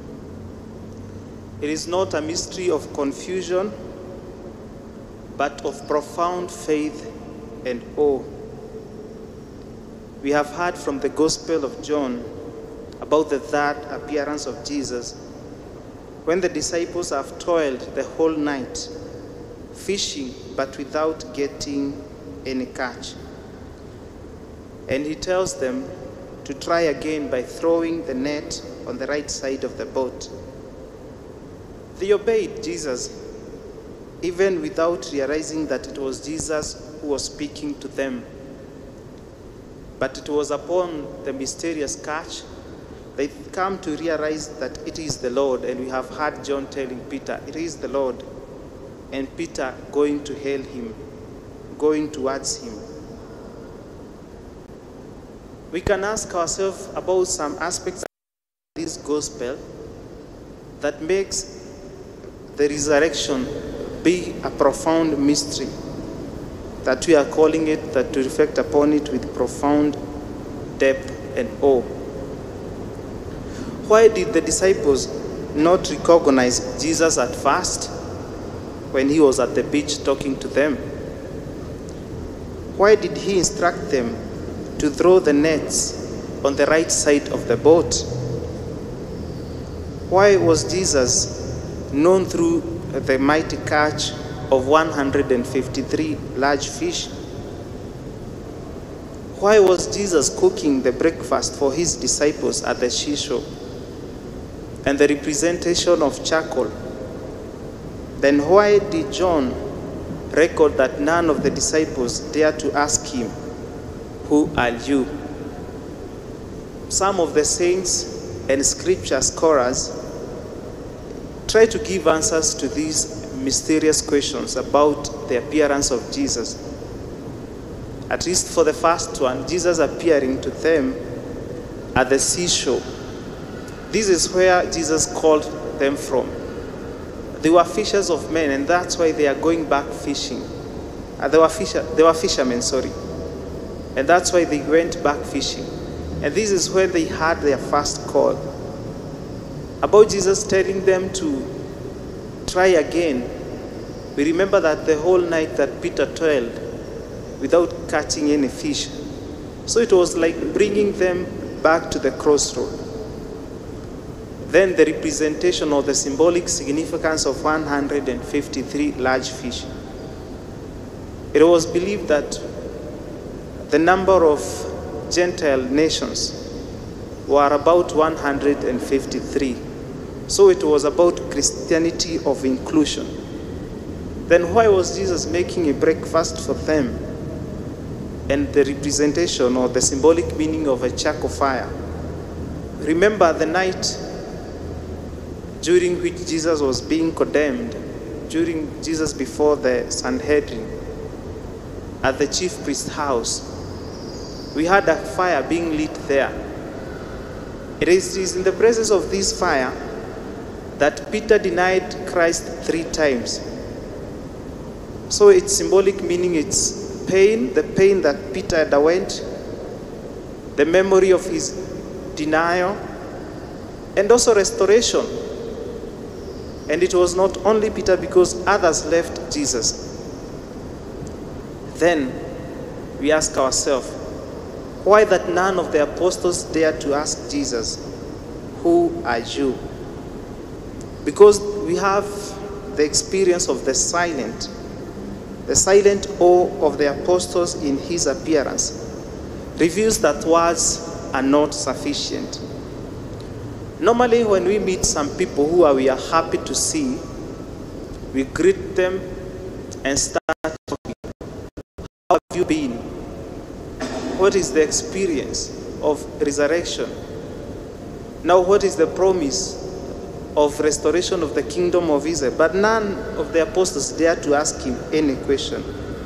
It is not a mystery of confusion, but of profound faith and awe. We have heard from the Gospel of John about the third appearance of Jesus, when the disciples have toiled the whole night, fishing but without getting any catch. And he tells them to try again by throwing the net on the right side of the boat. They obeyed Jesus, even without realizing that it was Jesus who was speaking to them. But it was upon the mysterious catch they come to realize that it is the Lord. And we have heard John telling Peter, "It is the Lord." And Peter going to hail him, going towards him. We can ask ourselves about some aspects of this gospel that makes the resurrection be a profound mystery, that we are calling it, that to reflect upon it with profound depth and awe. Why did the disciples not recognize Jesus at first when he was at the beach talking to them? Why did he instruct them to throw the nets on the right side of the boat? Why was Jesus known through the mighty catch of 153 large fish? Why was Jesus cooking the breakfast for his disciples at the seashore? And the representation of charcoal. Then why did John record that none of the disciples dared to ask him, "Who are you?" Some of the saints and scripture scholars try to give answers to these mysterious questions about the appearance of Jesus. At least for the first one, Jesus appearing to them at the seashore. This is where Jesus called them from. They were fishers of men, and that's why they are going back fishing. They were fishermen, sorry. And that's why they went back fishing. And this is where they had their first call. About Jesus telling them to try again, we remember that the whole night that Peter toiled, without catching any fish. So it was like bringing them back to the crossroad. Then the representation or the symbolic significance of 153 large fish. It was believed that the number of Gentile nations were about 153. So it was about Christianity of inclusion. Then why was Jesus making a breakfast for them? And the representation or the symbolic meaning of a charcoal fire. Remember the night during which Jesus was being condemned, during Jesus before the Sanhedrin, at the chief priest's house. We had a fire being lit there. It is in the presence of this fire that Peter denied Christ 3 times. So its symbolic meaning, it's pain, the pain that Peter underwent, the memory of his denial, and also restoration. And it was not only Peter, because others left Jesus. Then we ask ourselves, why that none of the apostles dared to ask Jesus, who are you? Because we have the experience of the silent awe of the apostles in his appearance reveals that words are not sufficient. Normally when we meet some people who we are happy to see, we greet them and start talking. How have you been? What is the experience of resurrection? Now what is the promise of restoration of the kingdom of Israel? But none of the apostles dared to ask him any question.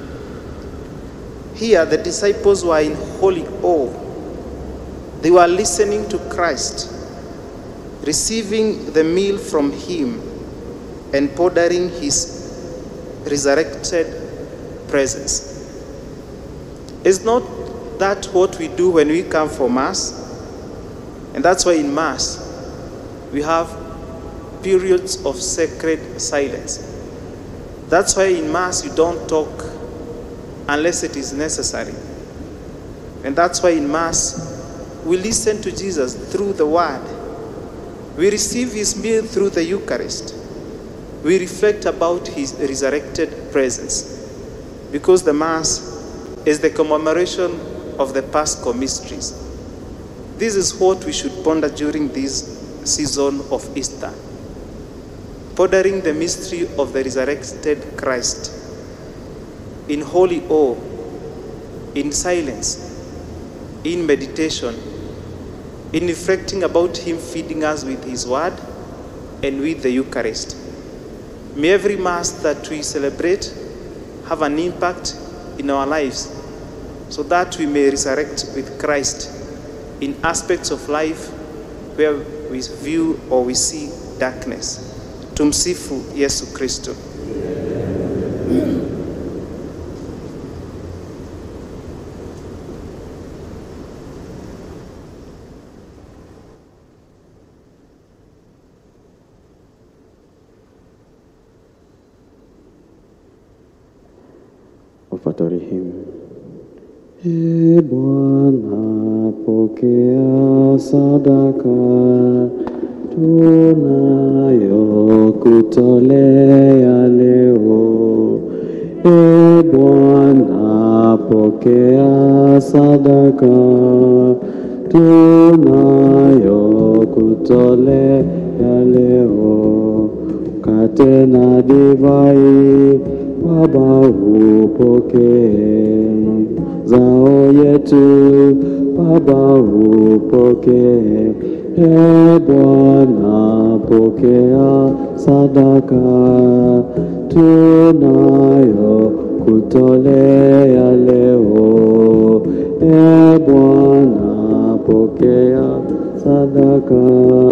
Here the disciples were in holy awe. They were listening to Christ, receiving the meal from him, and pondering his resurrected presence. Is not that what we do when we come for Mass? And that's why in Mass we have periods of sacred silence. That's why in Mass you don't talk unless it is necessary. And that's why in Mass we listen to Jesus through the Word. We receive his meal through the Eucharist. We reflect about his resurrected presence, because the Mass is the commemoration of the Paschal mysteries. This is what we should ponder during this season of Easter. Pondering the mystery of the resurrected Christ in holy awe, in silence, in meditation, in reflecting about him feeding us with his word and with the Eucharist. May every Mass that we celebrate have an impact in our lives, so that we may resurrect with Christ in aspects of life where we view or we see darkness. Tumsifu Yesu Kristo. Wafatorihim. E Bwana, pokea sadaka tunayokutolea leo. E Bwana, pokea sadaka tunayokutolea leo. Mkate na divai Baba upokee, zao yetu Baba upokee. E Bwana, pokea sadaka tunayokutolea leo. E Bwana, pokea sadaka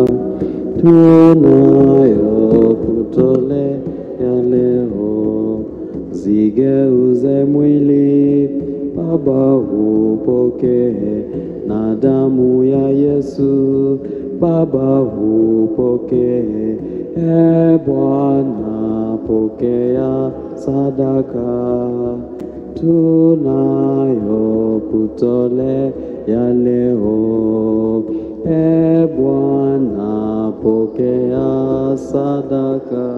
tunayokutolea leo. Zigeuze mwili Baba upokee, na damu ya Yesu Baba upokee. E Bwana, pokea sadaka tunayokutolea leo. E Bwana, pokea sadaka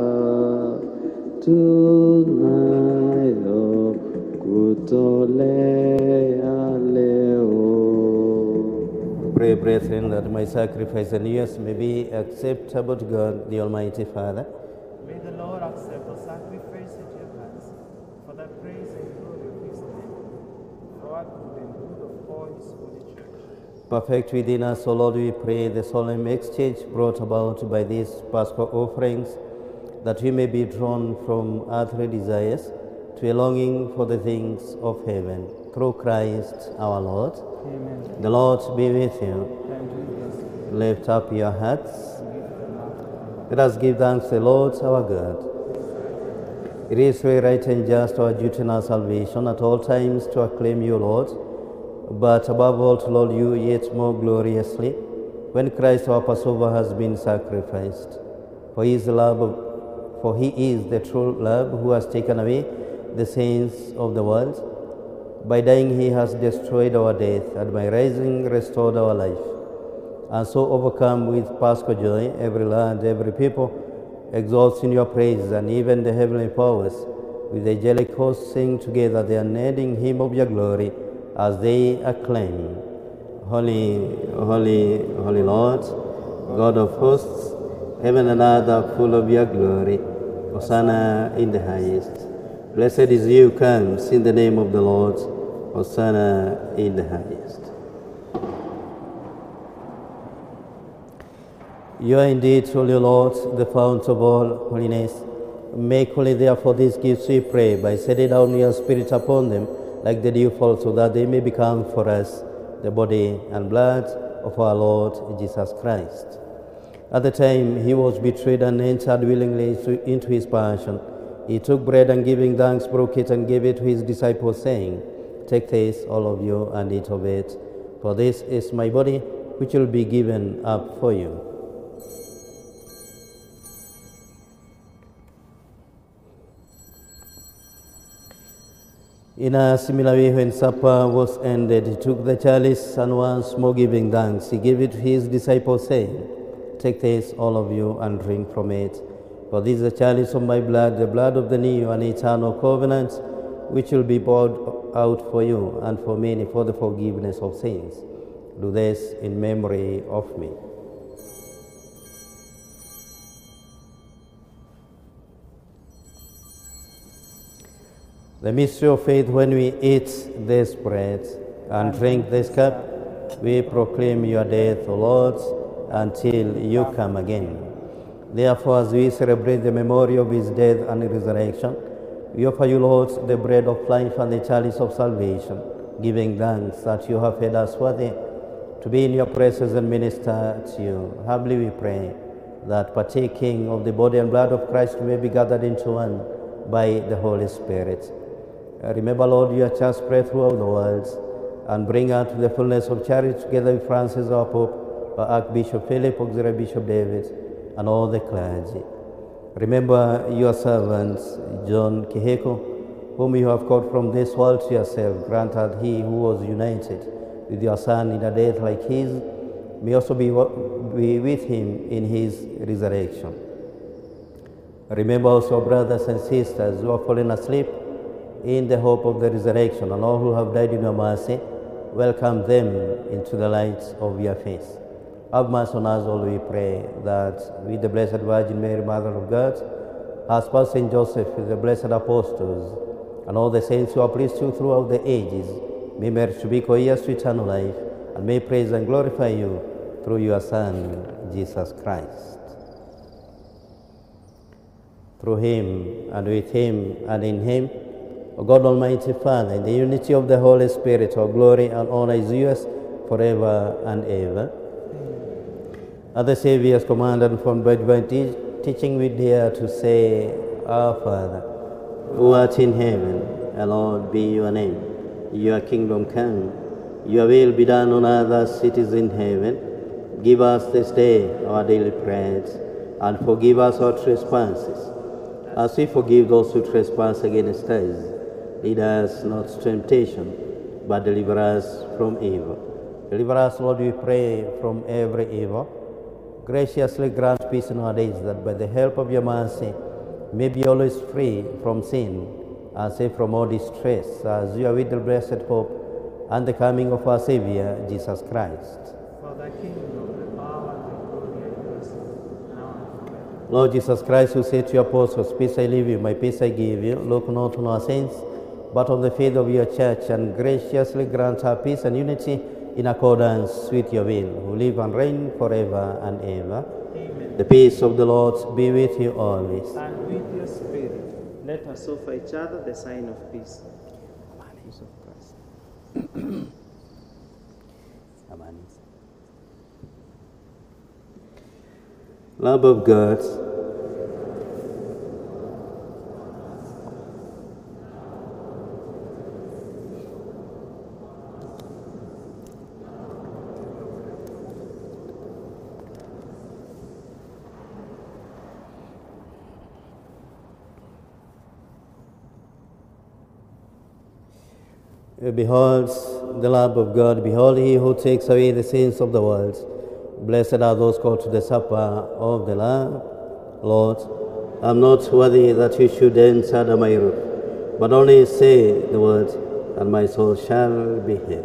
tunayokutolea leo. Pray, brethren, that my sacrifice and yours may be acceptable to God, the Almighty Father. May the Lord accept the sacrifice at your hands for the praise and glory of his name, for our good and good of all his holy church. Perfect within us, O Lord, we pray, the solemn exchange brought about by these Paschal offerings, that we may be drawn from earthly desires to a longing for the things of heaven. Through Christ our Lord. Amen. The Lord be with you. And with us. Lift up your hearts. Let us give thanks to the Lord our God. It is very right and just, our duty and our salvation, at all times to acclaim you, Lord, but above all to laud you yet more gloriously, when Christ our Passover has been sacrificed. For he is the true love who has taken away the sins of the world. By dying he has destroyed our death, and by rising restored our life. And so overcome with Paschal joy, every land, every people exalts in your praise, and even the heavenly powers with the angelic hosts sing together the unending hymn of your glory as they acclaim, Holy, holy, holy Lord, God of hosts, heaven and earth are full of your glory. Hosanna in the highest. Blessed is he who comes in the name of the Lord. Hosanna in the highest. You are indeed, Holy Lord, the fount of all holiness. Make holy therefore these gifts, we pray, by sending down your Spirit upon them like the dew fall, so that they may become for us the body and blood of our Lord Jesus Christ. At the time he was betrayed and entered willingly into his passion, he took bread and giving thanks broke it and gave it to his disciples, saying, Take this, all of you, and eat of it, for this is my body, which will be given up for you. In a similar way, when supper was ended, he took the chalice, and once more giving thanks, he gave it to his disciples, saying, Take this, all of you, and drink from it. For this is the chalice of my blood, the blood of the new and eternal covenant, which will be poured out for you and for many for the forgiveness of sins. Do this in memory of me. The mystery of faith, when we eat this bread and drink this cup, we proclaim your death, O Lord, until you come again. Therefore, as we celebrate the memory of his death and resurrection, we offer you, Lord, the bread of life and the chalice of salvation, giving thanks that you have made us worthy to be in your presence and minister to you. Humbly we pray that, partaking of the body and blood of Christ, we may be gathered into one by the Holy Spirit. Remember, Lord, your church spread throughout the world, and bring her to the fullness of charity, together with Francis our Pope, our Archbishop Philip, Auxiliary Bishop David, and all the clergy. Remember your servants, John Kiheko, whom you have called from this world to yourself. Grant that he who was united with your Son in a death like his may also be with him in his resurrection. Remember also our brothers and sisters who have fallen asleep in the hope of the resurrection, and all who have died in your mercy. Welcome them into the light of your face. Have mercy on us all, we pray, that with the Blessed Virgin Mary, Mother of God, our spouse Saint Joseph, with the blessed apostles, and all the saints who have pleased you throughout the ages, may merit to be co-heirs to eternal life, and may praise and glorify you through your Son, Jesus Christ. Through him, and with him, and in him, O God Almighty Father, in the unity of the Holy Spirit, all glory and honor is yours forever and ever. At the Saviour's command and from by divine teaching, we dare to say, Our Father, who art in heaven, hallowed be your name. Your kingdom come, your will be done on earth as it is in heaven. Give us this day our daily bread, and forgive us our trespasses, as we forgive those who trespass against us. Lead us not to temptation, but deliver us from evil. Deliver us, Lord, we pray, from every evil. Graciously grant peace in our days, that by the help of your mercy may be always free from sin and safe from all distress, as you are with the blessed hope and the coming of our Savior, Jesus Christ. For thy kingdom, the power, and the glory, and mercy, now and forever. Lord Jesus Christ, who said to your apostles, peace I leave you, my peace I give you, look not on our sins, but on the faith of your church, and graciously grant her peace and unity in accordance with your will, who live and reign forever and ever. Amen. The peace of the Lord be with you always. And with your spirit. Let us offer each other the sign of peace. Love of God, behold the Lamb of God, behold he who takes away the sins of the world. Blessed are those called to the supper of the Lamb. Lord, I am not worthy that you should enter under my roof, but only say the word, and my soul shall be healed.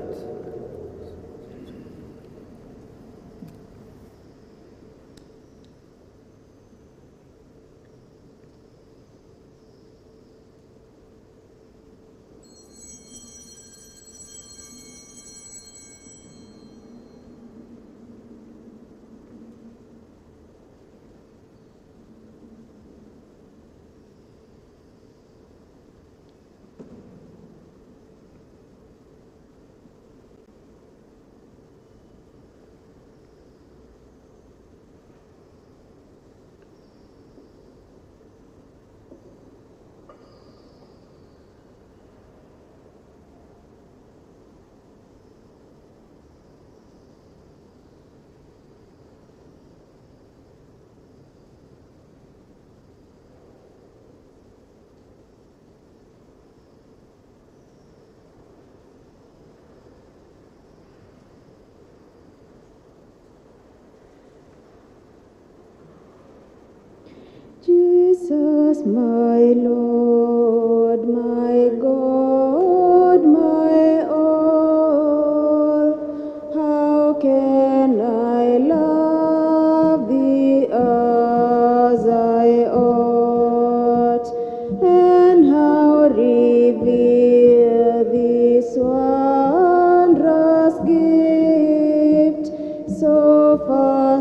Jesus, my Lord, my God, my all, how can I love thee as I ought, and how reveal this wondrous gift, so far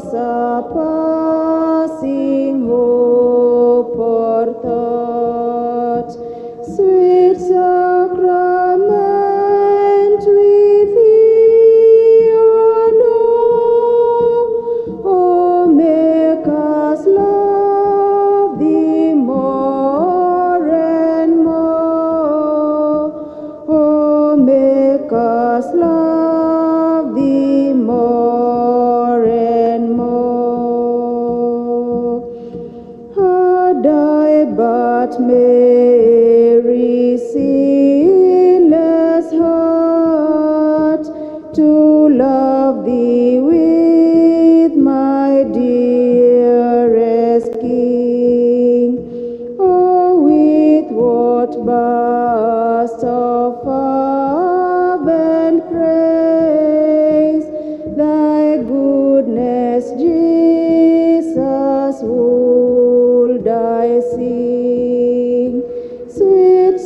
surpassing hope or thought, sweet sacrament with thee adore. Oh, make us love thee more and more. Oh, make us love thee more and more. Had I but Mary's sinless heart to love thee with my dearest King, oh, with what burst of fervent praise thy goodness, Jesus, would I sing. Sweet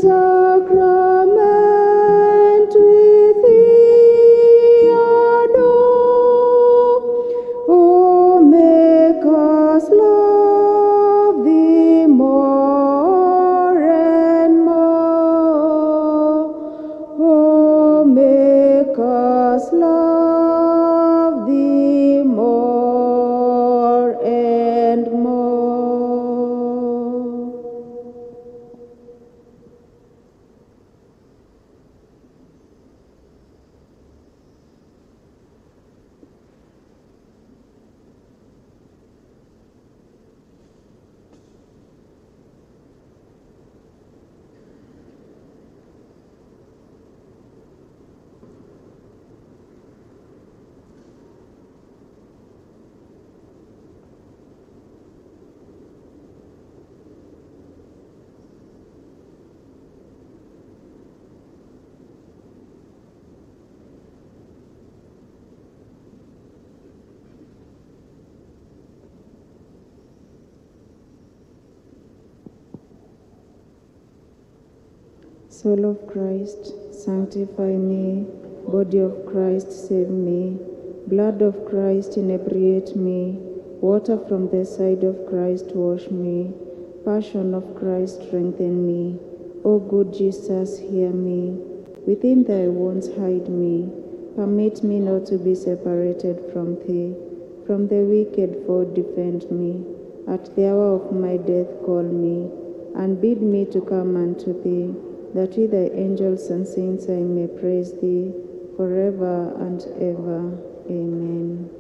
sacrament with thee adore. Oh, make us love thee more and more. Oh, make us love thee more and more. Soul of Christ, sanctify me. Body of Christ, save me. Blood of Christ, inebriate me. Water from the side of Christ, wash me. Passion of Christ, strengthen me. O good Jesus, hear me. Within thy wounds hide me. Permit me not to be separated from thee. From the wicked foe defend me. At the hour of my death call me, and bid me to come unto thee, that with thy angels and saints I may praise thee forever and ever. Amen.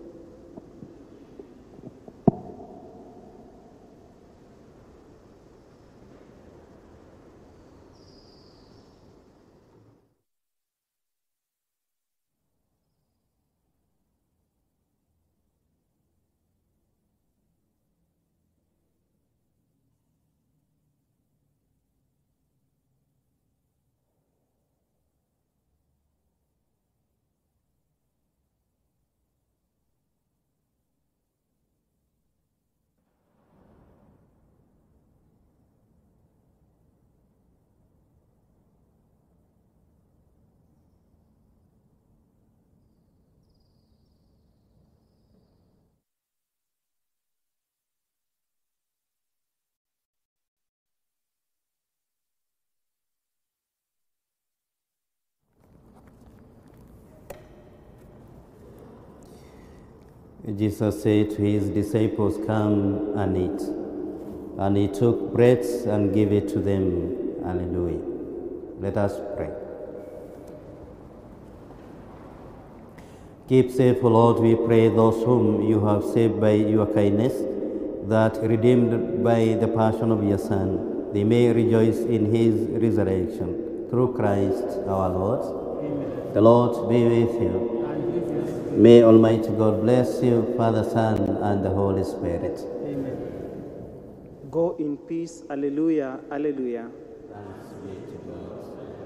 Jesus said to his disciples, "Come and eat." And he took bread and gave it to them. Hallelujah. Let us pray. Keep safe, O Lord, we pray, those whom you have saved by your kindness, that redeemed by the passion of your Son, they may rejoice in his resurrection. Through Christ our Lord. Amen. The Lord be with you. May Almighty God bless you, Father, Son, and the Holy Spirit. Amen. Go in peace. Alleluia. Alleluia. Thanks be to God.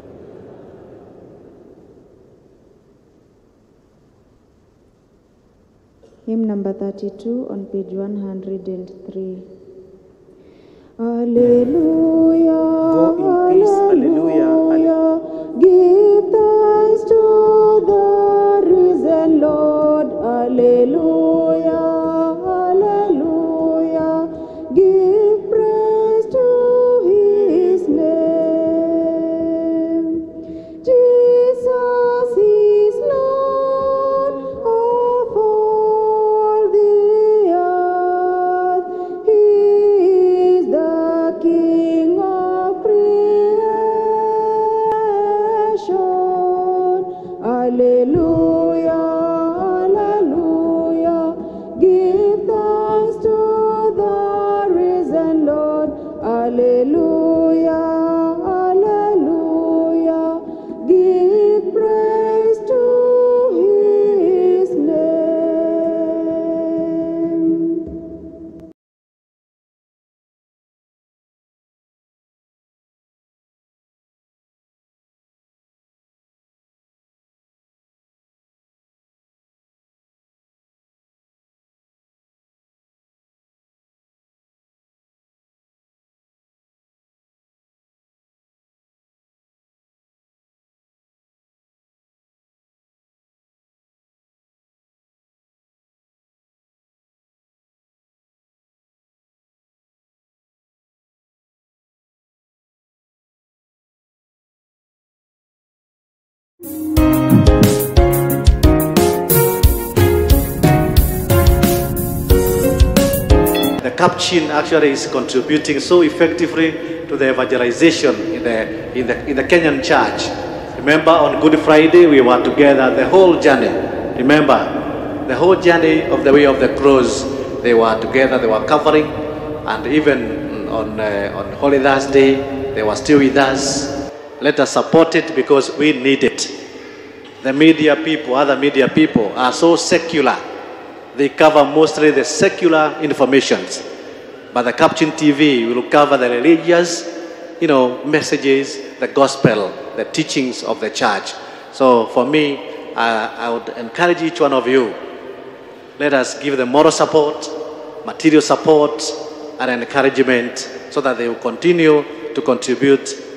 Hymn number 32 on page 103. Alleluia. Go in peace. Alleluia. Alleluia. Give thanks to the risen Lord. Alleluia. Alleluia. Give praise to his name. Jesus is Lord of all the earth. He is the King of creation. Alleluia. Alleluia. Give thanks to the risen Lord. Alleluia. Alleluia. Give praise to his name. The Capuchin actually is contributing so effectively to the evangelization in the Kenyan church. Remember, on Good Friday we were together the whole journey. Remember, the whole journey of the way of the cross, they were together, they were covering, and even on Holy Thursday they were still with us. Let us support it because we need it. The media people, other media people are so secular. They cover mostly the secular informations. But the Capuchin TV will cover the religious, messages, the gospel, the teachings of the church. So for me, I would encourage each one of you, let us give them moral support, material support, and encouragement so that they will continue to contribute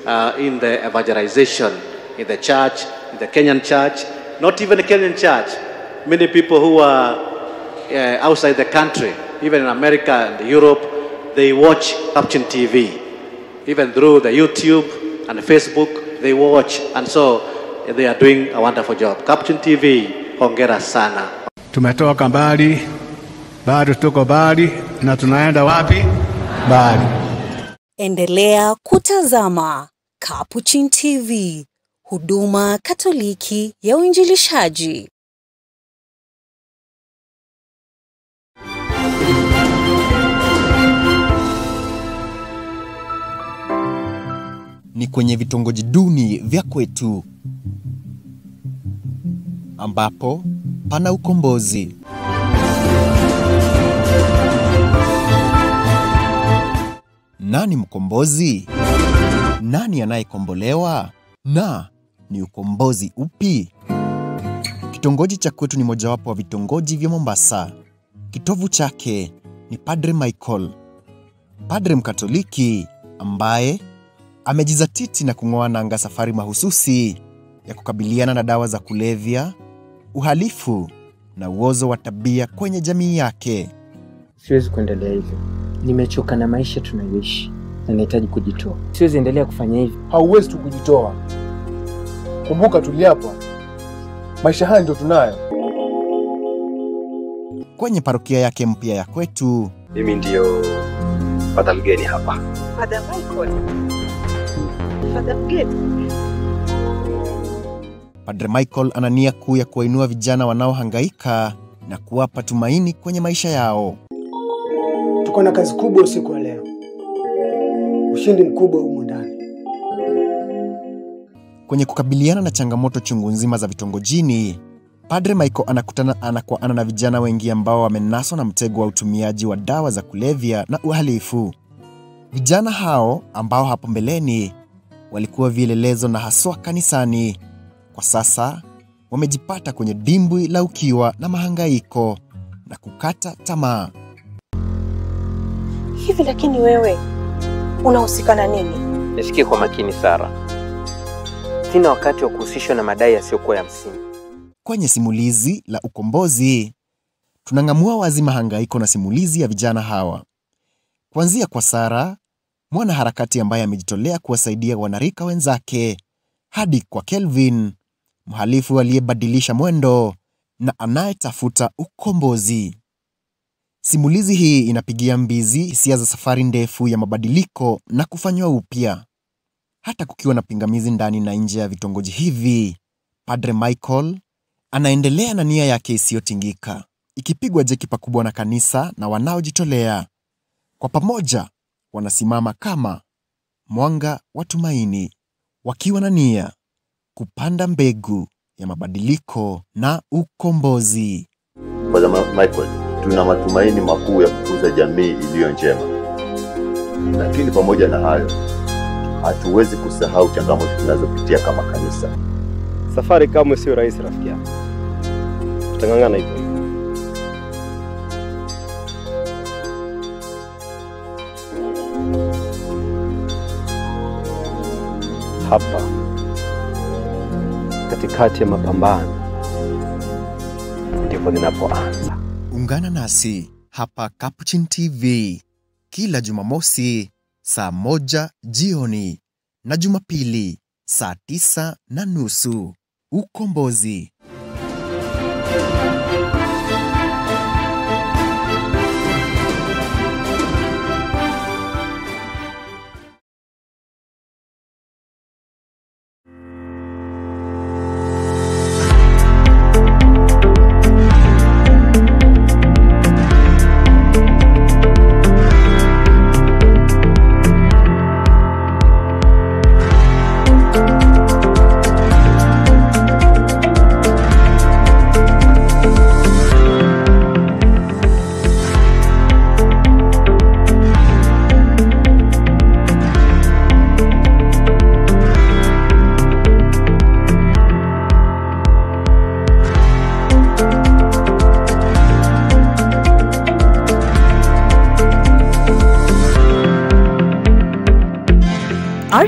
in the evangelization in the church, in the Kenyan church, not even the Kenyan church. Many people who are outside the country, even in America and Europe, they watch Capuchin TV. Even through the YouTube and Facebook, they watch, and so they are doing a wonderful job. Capuchin TV, hongera sana. Tumetoka mbali, bado tuko mbali, na tunaenda wapi? Mbali. Endelea kutazama Capuchin TV, huduma Katoliki ya uinjilishaji. Ni kwenye vitongoji duni vya kwetu ambapo pana ukombozi. Nani mkombozi? Nani anayekombolewa? Na ni ukombozi upi? Kitongoji cha kwetu ni mojawapo wa vitongoji vya Mombasa. Kitovu chake ni Padre Michael, padre mkatoliki ambaye amejizatiti na kung'oa nanga safari mahususi ya kukabiliana na dawa za kulevya, uhalifu na uozo wa tabia kwenye jamii yake. Siwezi kuendelea hivyo. Nimechoka na maisha tunayoishi na nahitaji kujitoa. Siwezi endelea kufanya hivyo. Hauwezi tu kujitoa. Kumbuka tuliapa. Maisha haya ndio tunayo. Kwenye parokia yake mpya ya kwetu, mimi ndio Padre mgeni hapa. Padre Michael. Padre mgeni. Padre Michael ana nia kuu ya kuwainua vijana wanaohangaika na kuwapa tumaini kwenye maisha yao. Tuko na kazi kubwa usiku wa leo. Ushindi mkubwa huko ndani. Kwenye kukabiliana na changamoto chungu nzima za vitongojini, Padre Michael anakutana ana kwa ana na vijana wengi ambao wamenaswa na mtego wa utumiaji wa dawa za kulevya na uhalifu. Vijana hao ambao hapo mbeleni walikuwa vielelezo na haswa kanisani, kwa sasa wamejipata kwenye dimbwi la ukiwa na mahangaiko na kukata tamaa. Hivi lakini wewe unahusika na nini? Nisikie kwa makini Sara. Sina wakati wa kuhusishwa na madai yasiyokuwa ya msingi. Kwenye simulizi la ukombozi, tunang'amua wazi mahangaiko na simulizi ya vijana hawa. Kuanzia kwa Sara, mwana harakati ambaye amejitolea kuwasaidia wanarika wenzake, hadi kwa Kelvin, mhalifu aliyebadilisha mwendo na anayetafuta ukombozi. Simulizi hii inapigia mbizi hisia za safari ndefu ya mabadiliko na kufanywa upya. Hata kukiwa na pingamizi ndani na nje ya vitongoji hivi, Padre Michael anaendelea na nia yake isiyotingika, ikipigwa jeki pakubwa na kanisa na wanaojitolea. Kwa pamoja wanasimama kama mwanga wa tumaini, wakiwa na nia kupanda mbegu ya mabadiliko na ukombozi. Padre Michael, tuna matumaini makuu ya kukuza jamii iliyo njema. Lakini pamoja na hayo, hatuwezi kusahau changamoto tunazopitia kama kanisa. Safari kamwe sio rahisi rafiki yangu. Tutangangana hivyo. Hapa katikati ya mapambano ndipo ninapoanza. Ungana nasi hapa Capuchin TV kila Jumamosi saa 1 jioni na Jumapili saa 9:30. Ukombozi.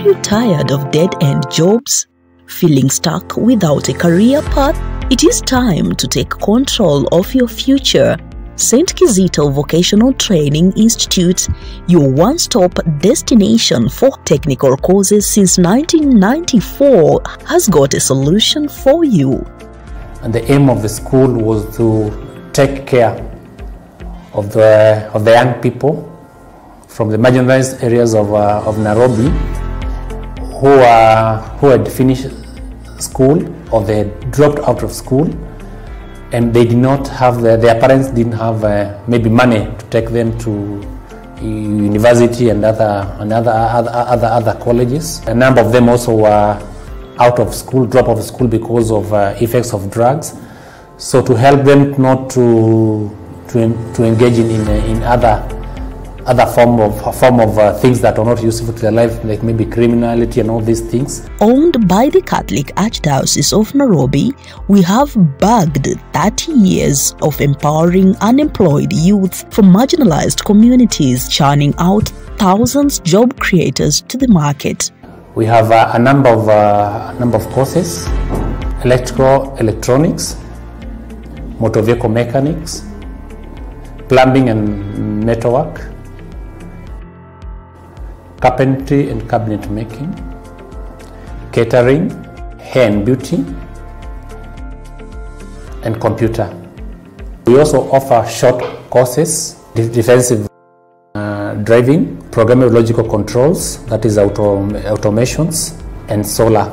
you tired of dead-end jobs? Feeling stuck without a career path? It is time to take control of your future. St. Kizito Vocational Training Institute, your one-stop destination for technical courses since 1994, has got a solution for you. And the aim of the school was to take care of the young people from the marginalized areas of Nairobi who had finished school or they had dropped out of school, and they did not have their parents didn't have maybe money to take them to university and other colleges. A number of them also were out of school, drop out of school because of effects of drugs. So to help them not to engage in other form of things that are not useful to their life, like maybe criminality and all these things. Owned by the Catholic Archdiocese of Nairobi, we have bagged 30 years of empowering unemployed youth from marginalized communities, churning out thousands of job creators to the market. We have a number of courses: electrical, electronics, motor vehicle mechanics, plumbing and metalwork, carpentry and cabinet making, catering, hair and beauty, and computer. We also offer short courses: defensive driving, programmable logical controls, that is automations, and solar.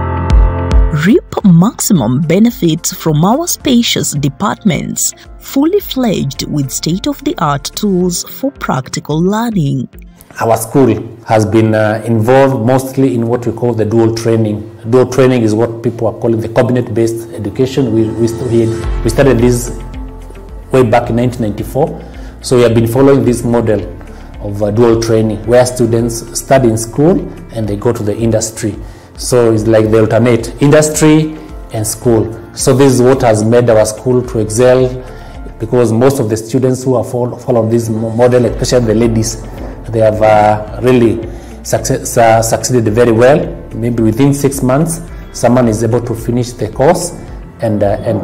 Reap maximum benefits from our spacious departments, fully fledged with state-of-the-art tools for practical learning. Our school has been involved mostly in what we call the dual training. Dual training is what people are calling the cabinet-based education. We started this way back in 1994. So we have been following this model of dual training, where students study in school and they go to the industry. So it's like they alternate industry and school. So this is what has made our school to excel, because most of the students who have followed this model, especially the ladies, they have really succeeded very well. Maybe within 6 months, someone is able to finish the course and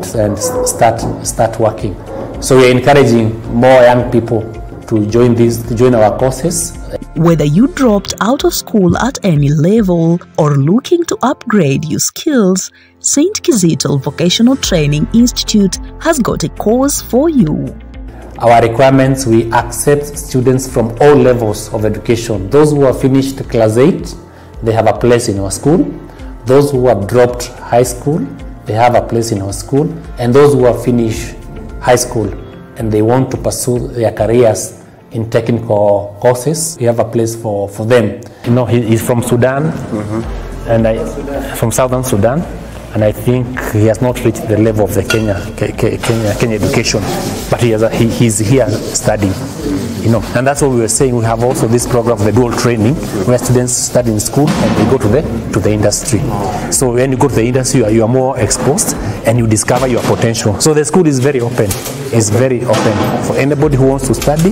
start working. So we are encouraging more young people to join our courses. Whether you dropped out of school at any level or looking to upgrade your skills, St. Kizito Vocational Training Institute has got a course for you. Our requirements: we accept students from all levels of education. Those who have finished class 8, they have a place in our school. Those who have dropped high school, they have a place in our school. And those who have finished high school and they want to pursue their careers in technical courses, we have a place for them. You know, he's from Sudan, and from Southern Sudan, and I think he has not reached the level of the Kenya education, but he's here studying. You know, and that's what we were saying. We have also this program of the dual training, where students study in school and they go to the industry. So when you go to the industry, you are more exposed and you discover your potential. So the school is very open. It's very open for anybody who wants to study.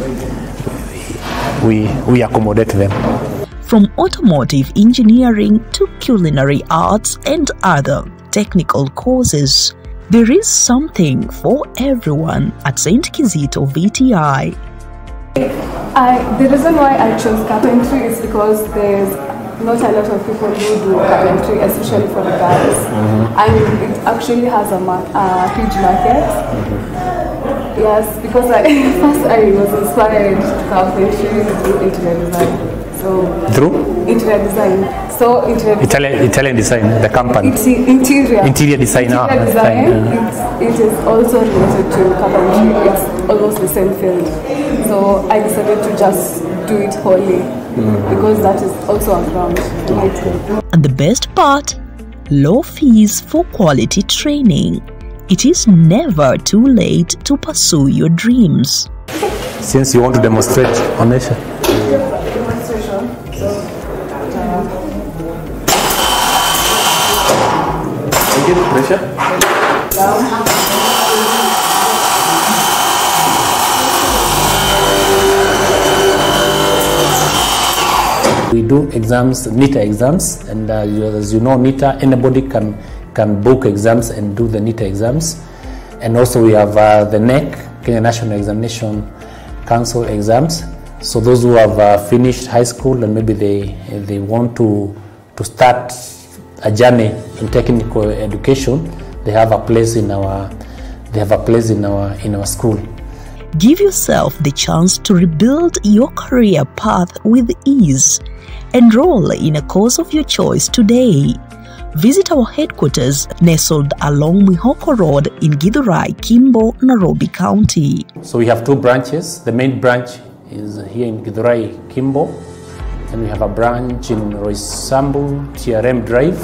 We accommodate them. From automotive engineering to culinary arts and other technical courses, there is something for everyone at St. Kizito VTI. The reason why I chose carpentry is because there's not a lot of people who do carpentry, especially for the girls, and it actually has a huge market. Yes, because first I was inspired to carpentry through interior design. Through? Interior design. So Italian design, the company. Interior design. It is also related to carpentry. It's almost the same field. So I decided to just do it wholly because that is also a ground. And the best part, low fees for quality training. It is never too late to pursue your dreams. Since you want to demonstrate, Onesha. Demonstration. Get pressure. We do exams, NITA exams, and as you know, NITA, anybody can book exams and do the NITA exams. And also we have the NEC, Kenya National Examination Council exams. So those who have finished high school and maybe they want to start a journey in technical education, they have a place in our school. Give yourself the chance to rebuild your career path with ease. Enroll in a course of your choice today. Visit our headquarters nestled along Mihoko Road in Githurai, Kimbo, Nairobi County. So we have two branches. The main branch is here in Githurai, Kimbo, and we have a branch in Roysambu, TRM Drive,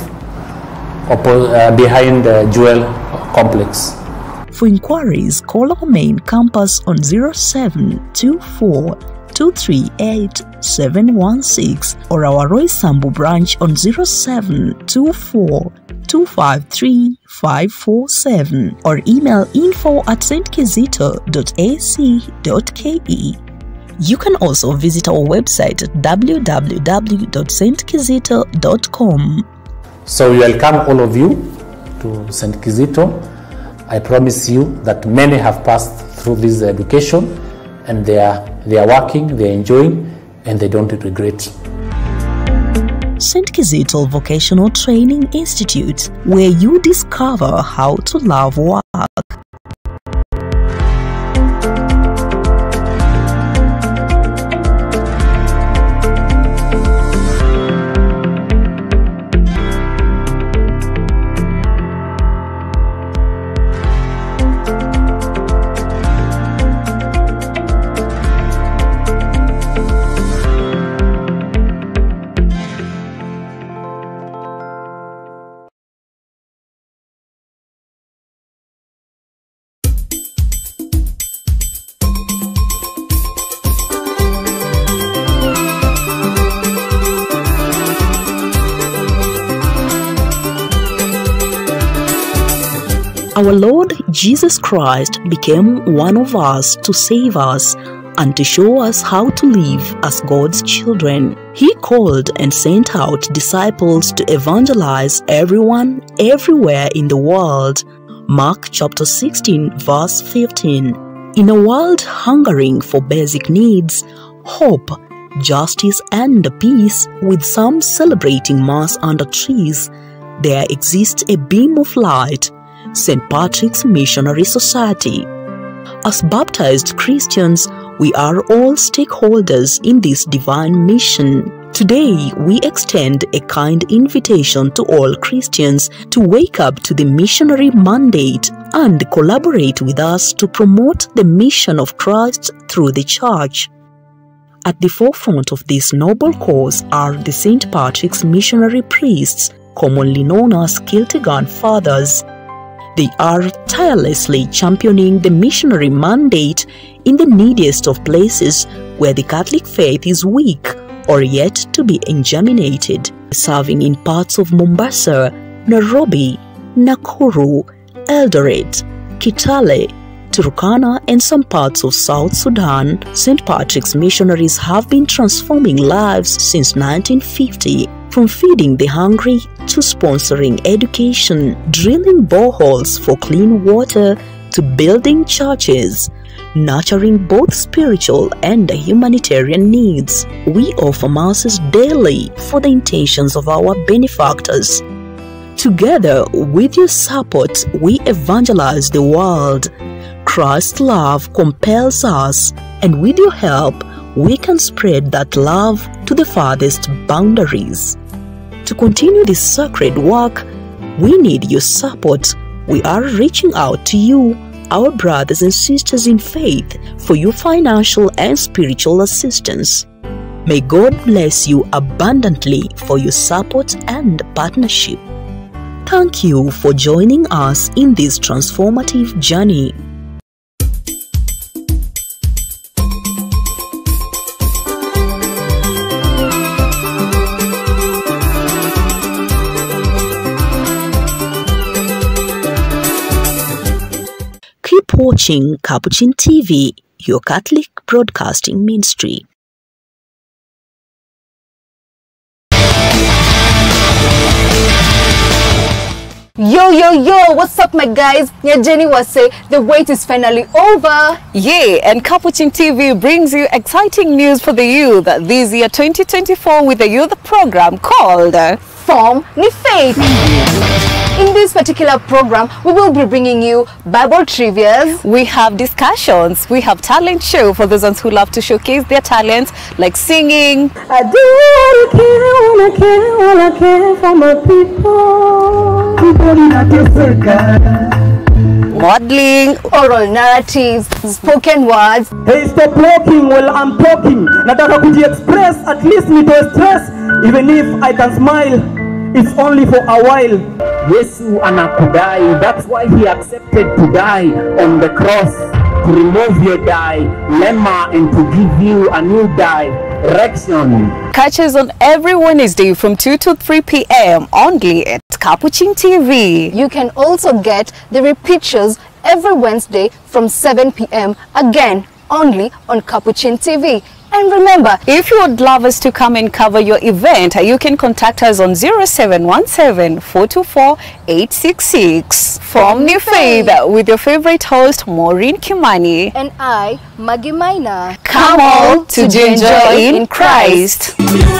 behind the Jewel Complex. For inquiries, call our main campus on 0724 238 716 or our Roysambu branch on 0724 253 547 or email info@stkizito.ac.ke. You can also visit our website at www.stkizito.com. So we welcome all of you to St. Kizito. I promise you that many have passed through this education and they are working, they are enjoying, and they don't regret. St. Kizito Vocational Training Institute, where you discover how to love work. Our Lord Jesus Christ became one of us to save us and to show us how to live as God's children. He called and sent out disciples to evangelize everyone, everywhere in the world. Mark chapter 16, verse 15. In a world hungering for basic needs, hope, justice, and peace, with some celebrating Mass under trees, there exists a beam of light, St. Patrick's Missionary Society. As baptized Christians, we are all stakeholders in this divine mission. Today, we extend a kind invitation to all Christians to wake up to the missionary mandate and collaborate with us to promote the mission of Christ through the Church. At the forefront of this noble cause are the St. Patrick's Missionary Priests, commonly known as Kiltegan Fathers. They are tirelessly championing the missionary mandate in the neediest of places where the Catholic faith is weak or yet to be ingeminated, serving in parts of Mombasa, Nairobi, Nakuru, Eldoret, Kitale, Turkana, and some parts of South Sudan. St. Patrick's missionaries have been transforming lives since 1950. From feeding the hungry to sponsoring education, drilling boreholes for clean water, to building churches, nurturing both spiritual and humanitarian needs. We offer masses daily for the intentions of our benefactors. Together, with your support, we evangelize the world. Christ's love compels us, and with your help, we can spread that love to the farthest boundaries. To continue this sacred work, we need your support. We are reaching out to you, our brothers and sisters in faith, for your financial and spiritual assistance. May God bless you abundantly for your support and partnership. Thank you for joining us in this transformative journey. Keep watching Capuchin TV, your Catholic broadcasting ministry. Yo, what's up my guys? Jenny was say the wait is finally over. Yeah, and Capuchin TV brings you exciting news for the youth this year 2024 with a youth program called Form Ni Faith. In this particular program, we will be bringing you Bible trivias. We have discussions. We have talent show for those ones who love to showcase their talents, like singing. I do all I care for my people. Modeling, oral narratives, spoken words. Hey, stop walking while I'm talking. Nataka kuji-express, at least nitoe stress. Even if I can smile, it's only for a while. Yesu anakudai, that's why he accepted to die on the cross, to remove your dilemma and to give you a new direction. Catch us on every Wednesday from 2 to 3 p.m. only at Capuchin TV. You can also get the repeat shows every Wednesday from 7 p.m. again only on Capuchin TV. And remember, if you would love us to come and cover your event, you can contact us on 0717-424-866. Form Ni Faith with your favorite host, Maureen Kimani. And I, Maggie Maina. Come all to enjoy in Christ.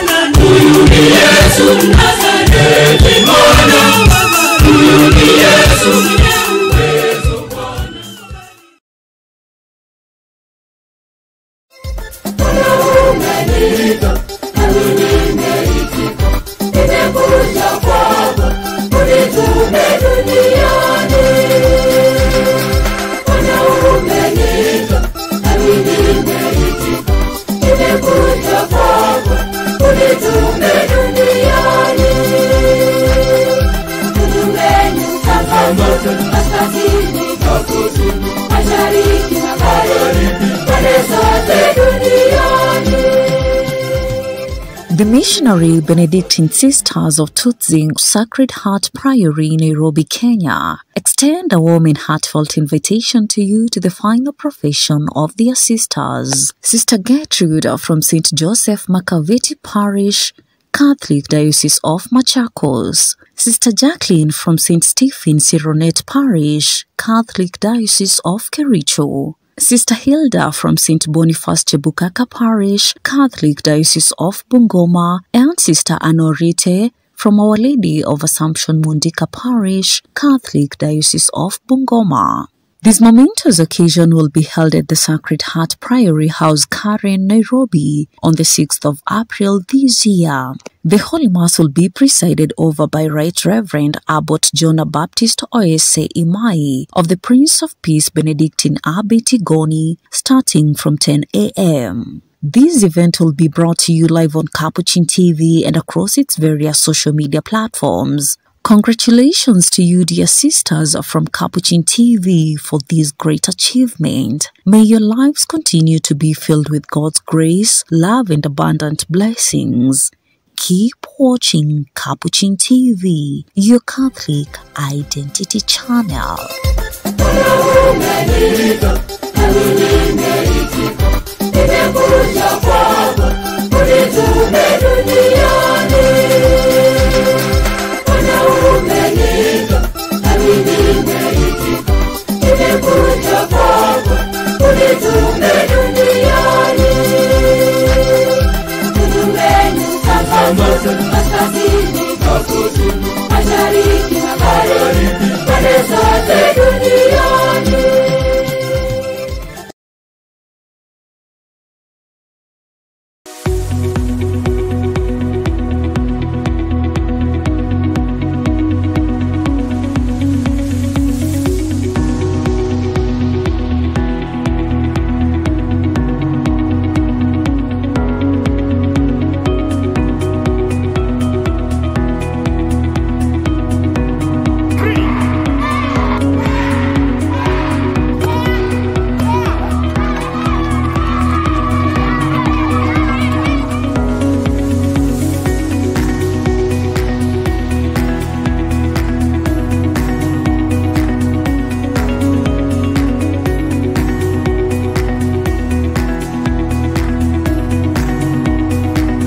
The missionary Benedictine Sisters of Tutzing Sacred Heart Priory in Nairobi, Kenya, extend a warm and heartfelt invitation to you to the final profession of their sisters. Sister Gertrude from St. Joseph Makaveti Parish, Catholic Diocese of Machakos. Sister Jacqueline from St. Stephen Sironet Parish, Catholic Diocese of Kericho. Sister Hilda from St. Boniface Chebukaka Parish, Catholic Diocese of Bungoma, and Sister Anorite from Our Lady of Assumption Mundika Parish, Catholic Diocese of Bungoma. This momentous occasion will be held at the Sacred Heart Priory House, Karen, Nairobi, on the 6th of April this year. The Holy Mass will be presided over by Right Reverend Abbot Jonah Baptist Oese Imai of the Prince of Peace Benedictine Abbey Tigoni, starting from 10 a.m. This event will be brought to you live on Capuchin TV and across its various social media platforms. Congratulations to you, dear sisters from Capuchin TV, for this great achievement. May your lives continue to be filled with God's grace, love, and abundant blessings. Keep watching Capuchin TV, your Catholic identity channel.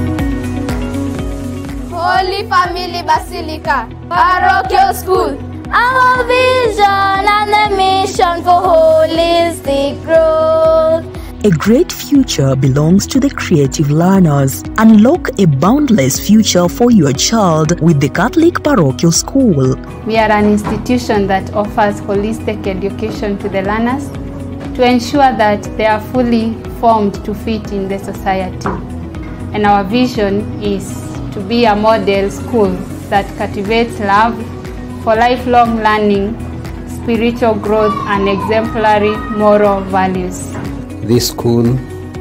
Holy Family Basilica, Parochial School, academic growth. A great future belongs to the creative learners. Unlock a boundless future for your child with the Catholic Parochial School. We are an institution that offers holistic education to the learners to ensure that they are fully formed to fit in the society. And our vision is to be a model school that cultivates love for lifelong learning, spiritual growth, and exemplary moral values. This school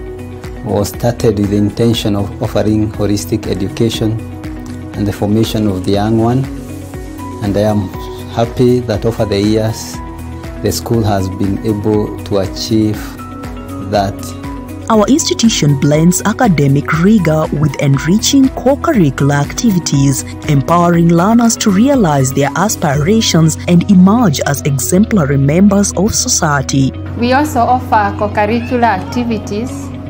was started with the intention of offering holistic education and the formation of the young one, and I am happy that over the years the school has been able to achieve that. Our institution blends academic rigor with enriching co-curricular activities, empowering learners to realize their aspirations and emerge as exemplary members of society. We also offer co-curricular activities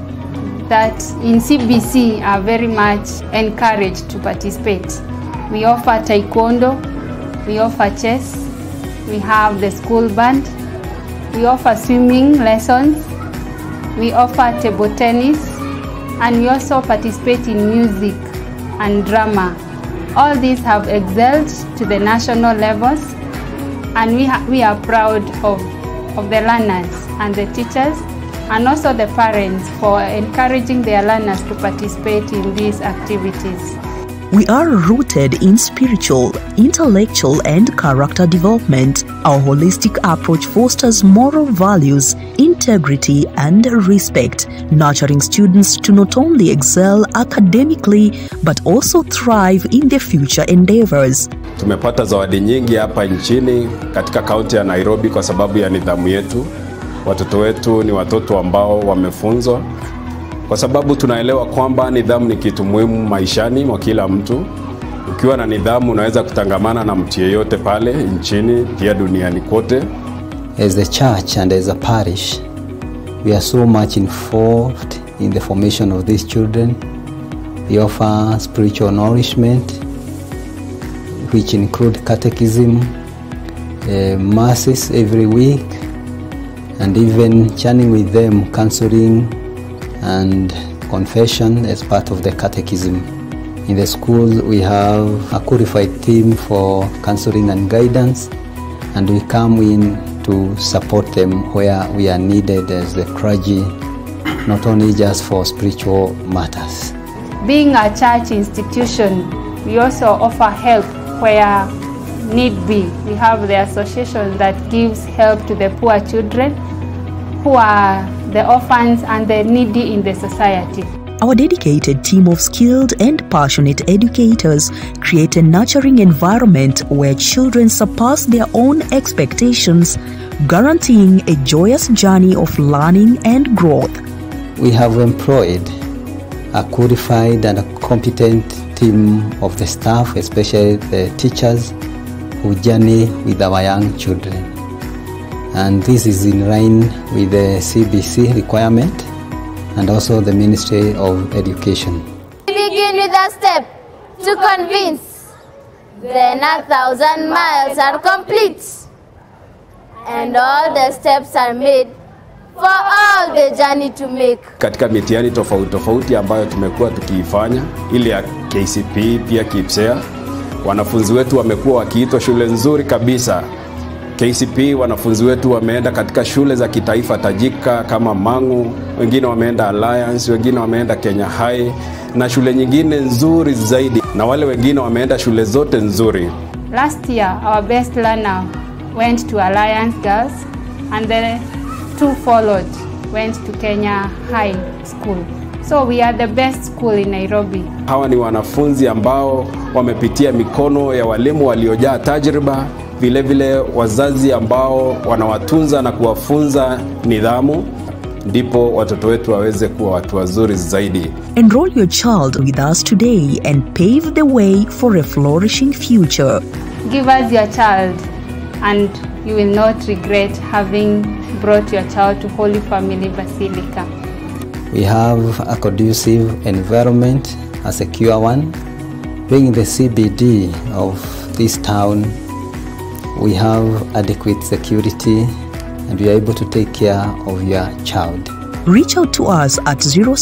that in CBC are very much encouraged to participate. We offer taekwondo, we offer chess, we have the school band, we offer swimming lessons, we offer table tennis, and we also participate in music and drama. All these have excelled to the national levels, and we are proud of the learners and the teachers and also the parents for encouraging their learners to participate in these activities. We are rooted in spiritual, intellectual, and character development. Our holistic approach fosters moral values, integrity, and respect, nurturing students to not only excel academically but also thrive in their future endeavors. Tumepata zawadi nyingi hapa nchini katika kaunti ya Nairobi kwa sababu ya nidhamu yetu. Watoto wetu ni watoto ambao wamefunzwa, kwa sababu tunaelewa kwamba nidhamu ni kitu muhimu maishani mwa kila mtu. Ukiwa na nidhamu unaweza kutangamana na mtu yeyote pale nchini, pia duniani kote. As the church and as a parish, we are so much involved in the formation of these children. We offer spiritual nourishment, which include catechism, masses every week, and even journeying with them, counseling and confession as part of the catechism. In the school we have a qualified team for counseling and guidance, and we come in to support them where we are needed as the clergy, not only just for spiritual matters. Being a church institution, we also offer help where need be. We have the association that gives help to the poor children who are the orphans and the needy in the society. Our dedicated team of skilled and passionate educators create a nurturing environment where children surpass their own expectations, guaranteeing a joyous journey of learning and growth. We have employed a qualified and a competent team of the staff, especially the teachers, who journey with our young children. And this is in line with the CBC requirement and also the Ministry of Education. We begin with a step to convince, then 1,000 miles are complete, and all the steps are made for all the journey to make. Katika mitihani tofauti ambayo tumekuwa tukiifanya, ile ya KCPE pia KIPSEA, wanafunzi wetu wamekuwa wakiitwa shule nzuri kabisa. KCPE wanafunzi wetu wameenda katika shule za kitaifa tajika kama Mang'u, wengine wameenda Alliance, wengine wameenda Kenya High na shule nyingine nzuri zaidi, na wale wengine wameenda shule zote nzuri. Last year our best learner went to Alliance Girls, and the two followed went to Kenya High School. So we are the best school in Nairobi. Hawa ni wanafunzi ambao wamepitia mikono ya walimu waliojaa tajriba, vile vile wazazi ambao wanawatunza na kuwafunza nidhamu, ndipo watoto wetu waweze kuwa watu wazuri zaidi. Enroll your child with us today and pave the way for a flourishing future. Give us your child and you will not regret having brought your child to Holy Family Basilica. We have a conducive environment, a secure one. Being the CBD of this town, we have adequate security and we are able to take care of your child. Reach out to us at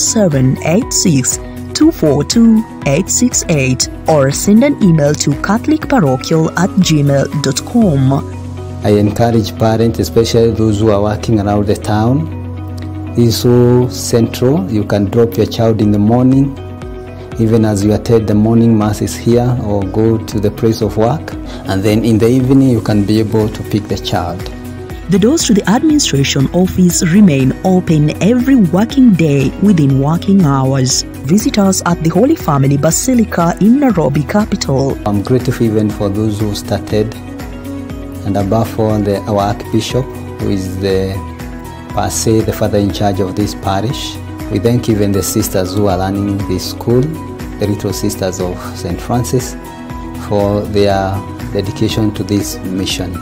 0786-242-868 or send an email to catholicparochial@gmail.com. I encourage parents, especially those who are working around the town. This is so central. You can drop your child in the morning, even as you attend the morning masses here or go to the place of work, and then in the evening you can be able to pick the child. The doors to the administration office remain open every working day within working hours. Visit us at the Holy Family Basilica in Nairobi capital. I'm grateful even for those who started, and above all our Archbishop, who is the father in charge of this parish. We thank even the sisters who are running this school, the Little Sisters of St. Francis, for their dedication to this mission.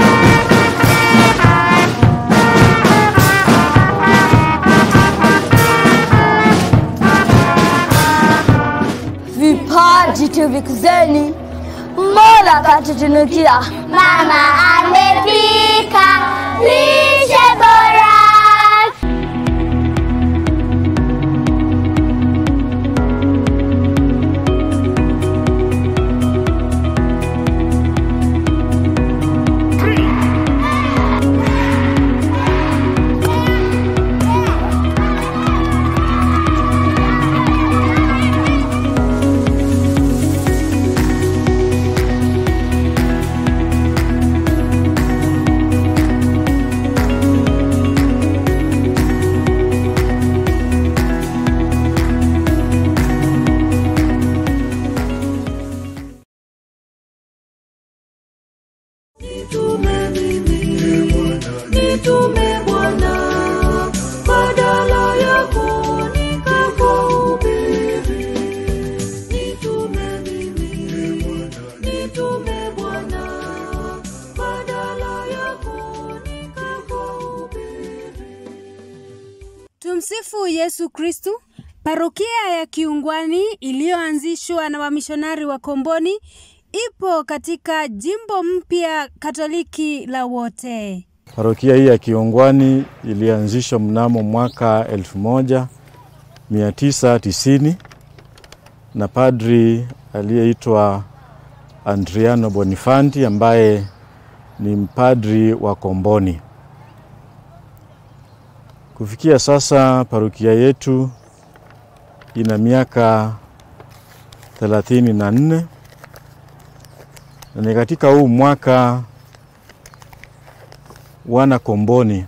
Vipaji tuvikuzeni, Mola katutunukia. Mama amepika lishe bora. Tumsifu Yesu Kristu. Parokia ya Kiungwani iliyoanzishwa na wamishonari wa Komboni ipo katika jimbo mpya Katoliki la Wote. Parokia hii ya Kiungwani ilianzishwa mnamo mwaka 1990 na padri aliyeitwa Adriano Bonifanti ambaye ni mpadri wa Komboni. Kufikia sasa parokia yetu ina miaka 34, na ni katika huu mwaka wana Komboni,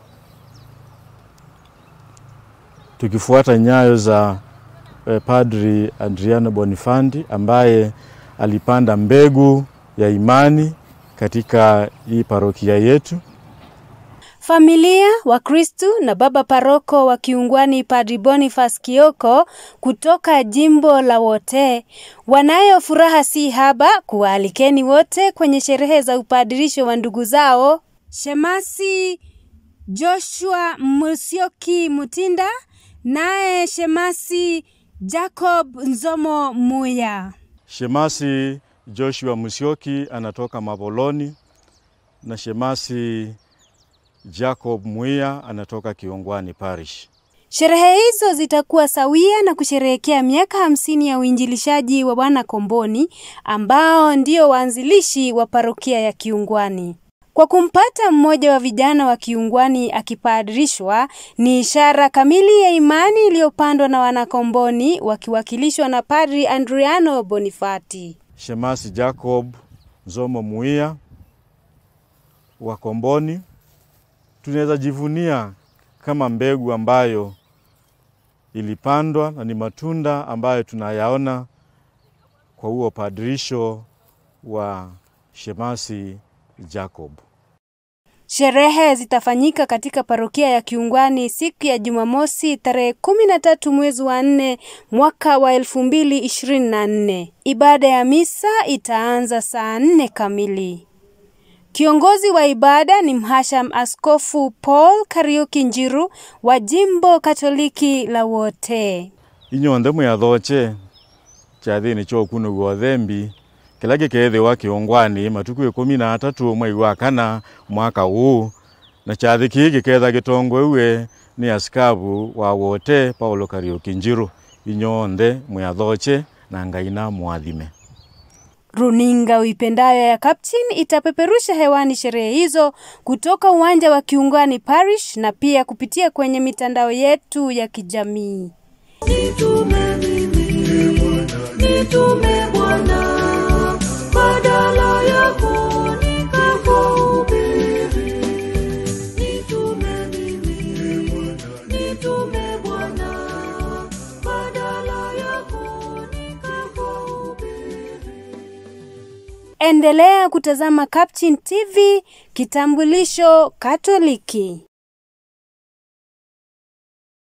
tukifuata nyayo za Padri Adriano Bonifanti ambaye alipanda mbegu ya imani katika hii parokia yetu. Familia wa Kristu na baba paroko wa Kiungwani Padri Boniface Kioko kutoka jimbo la Wote wanayo furaha si haba kuwaalikeni wote kwenye sherehe za upadirisho wa ndugu zao Shemasi Joshua Musyoki Mutinda naye Shemasi Jacob Nzomo Muya. Shemasi Joshua Musyoki anatoka Mavoloni na Shemasi Jacob Muya anatoka Kiungwani Parish. Sherehe hizo zitakuwa sawia na kusherehekea miaka 50 ya uinjilishaji wa wana Komboni ambao ndio waanzilishi wa parokia ya Kiungwani. Kwa kumpata mmoja wa vijana wa Kiungwani akipadirishwa ni ishara kamili ya imani iliyopandwa na wana Komboni wakiwakilishwa na Padri Adriano Bonifati. Shemasi Jacob Nzomo Muya wa Komboni tunaweza jivunia kama mbegu ambayo ilipandwa na ni matunda ambayo tunayaona kwa huo padirisho wa Shemasi Jacob. Sherehe zitafanyika katika parokia ya Kiungwani siku ya Jumamosi tarehe 13 mwezi wa 4 mwaka wa 2024. Ibada ya misa itaanza saa 4 kamili. Kiongozi wa ibada ni Mhasham Askofu Paul Kariuki Njiru wa jimbo Katoliki la Wote. Inyonde muyathoche chathini cho kunu gwa thembi kilage kethe wa Kiungwani matuku 13 mwezi wa 4 mwaka huu na chathi giki ketha gitongwewe ni askabu wa wote Paulo Kariuki Njiru inyonthe mwathoche na Ngai na mwathime. Runinga uipendayo ya Captain itapeperusha hewani sherehe hizo kutoka uwanja wa Kiungani Parish na pia kupitia kwenye mitandao yetu ya kijamii. Nitume Bwana, badala yako nikakuhubiri. Nitume Bwana, badala yako nikakuhubiri. Endelea kutazama Captain TV, kitambulisho Katoliki.